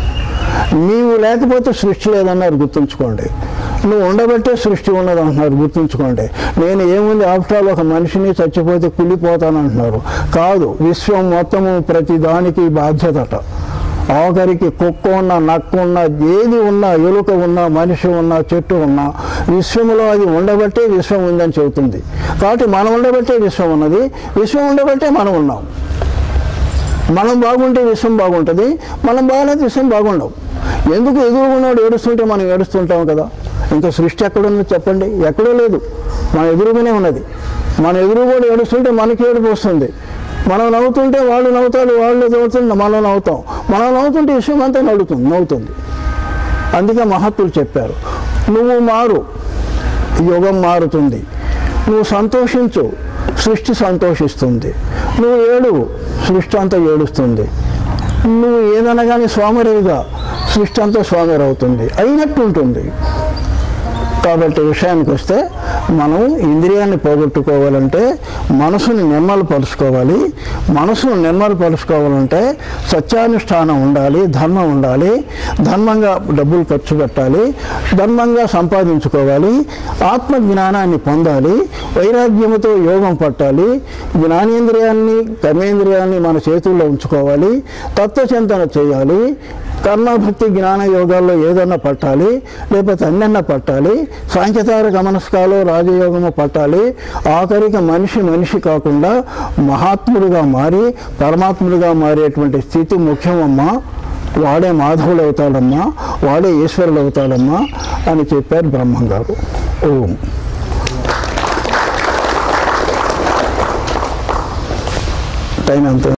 నీవు లేకపోతే సృష్టి లేదన్నారు, గుర్తుంచుకోండి. నువ్వు ఉండబట్టే సృష్టి ఉన్నది అంటున్నారు, గుర్తుంచుకోండి. నేను ఏముంది ఆఫ్టర్ ఆల్ ఒక మనిషిని చచ్చిపోతే కుళ్ళిపోతాను అంటున్నారు. కాదు, విశ్వం మొత్తము ప్రతి దానికి బాధ్యతట. ఆఖరికి కుక్క ఉన్నా, నక్క ఉన్నా, ఏది ఉన్నా, ఎలుక ఉన్నా, మనిషి ఉన్నా, చెట్టు ఉన్నా, విశ్వంలో అది ఉండబట్టే విశ్వం ఉందని చెబుతుంది. కాబట్టి మనం ఉండబట్టే విశ్వం ఉన్నది, విశ్వం ఉండబట్టే మనం ఉన్నాం. మనం బాగుంటే విశ్వం బాగుంటుంది, మనం బాగాలేదు విశ్వం బాగుండవు. ఎందుకు ఎదురుగున్నాడు ఏడుస్తుంటే మనం ఏడుస్తుంటాం కదా. ఇంకా సృష్టి ఎక్కడుందో చెప్పండి? ఎక్కడో లేదు, మన ఎదురుగునే ఉన్నది. మన ఎదురు కూడా ఏడుస్తుంటే మనకి ఏడుపు వస్తుంది. మనం నవ్వుతుంటే వాళ్ళు నవ్వుతారు, వాళ్ళు నవ్వుతుంటే మనం నవ్వుతాం. మనం నవ్వుతుంటే విశ్వం అంతా నవ్వుతుంది. అందుకే మహత్తులు చెప్పారు, నువ్వు మారు, యుగం మారుతుంది. నువ్వు సంతోషించు, సృష్టి సంతోషిస్తుంది. నువ్వు ఏడు, సృష్టి అంతా ఏడుస్తుంది. నువ్వు ఏదైనా కానీ స్వామిరేవిగా, సృష్టి అంతా స్వామిరి అవుతుంది, అయినట్టు ఉంటుంది. కాబట్టి విషయానికి వస్తే మనం ఇంద్రియాన్ని పోగొట్టుకోవాలంటే మనసుని నిర్మలపరుచుకోవాలి. మనసును నిర్మలపరుచుకోవాలంటే సత్యానుష్ఠానం ఉండాలి, ధర్మం ఉండాలి, ధర్మంగా డబ్బులు ఖర్చు పెట్టాలి, ధర్మంగా సంపాదించుకోవాలి, ఆత్మజ్ఞానాన్ని పొందాలి, వైరాగ్యముతో యోగం పట్టాలి, జ్ఞానేంద్రియాన్ని కర్మేంద్రియాన్ని మన చేతుల్లో ఉంచుకోవాలి, తత్వచింతన చేయాలి, కర్మభక్తి జ్ఞాన యోగాల్లో ఏదన్నా పట్టాలి, లేకపోతే అన్నన్నా పట్టాలి, సాంఖ్యతార గమనస్కాలో రాజయోగము పట్టాలి. ఆఖరికి మనిషి కాకుండా మహాత్ముడిగా మారి పరమాత్ముడిగా మారేటువంటి స్థితి ముఖ్యమమ్మా. వాడే మాధవుడు అవుతాడమ్మా, వాడే ఈశ్వరుడు అవుతాడమ్మా అని చెప్పారు బ్రహ్మంగారు. ఓం. టైం అంత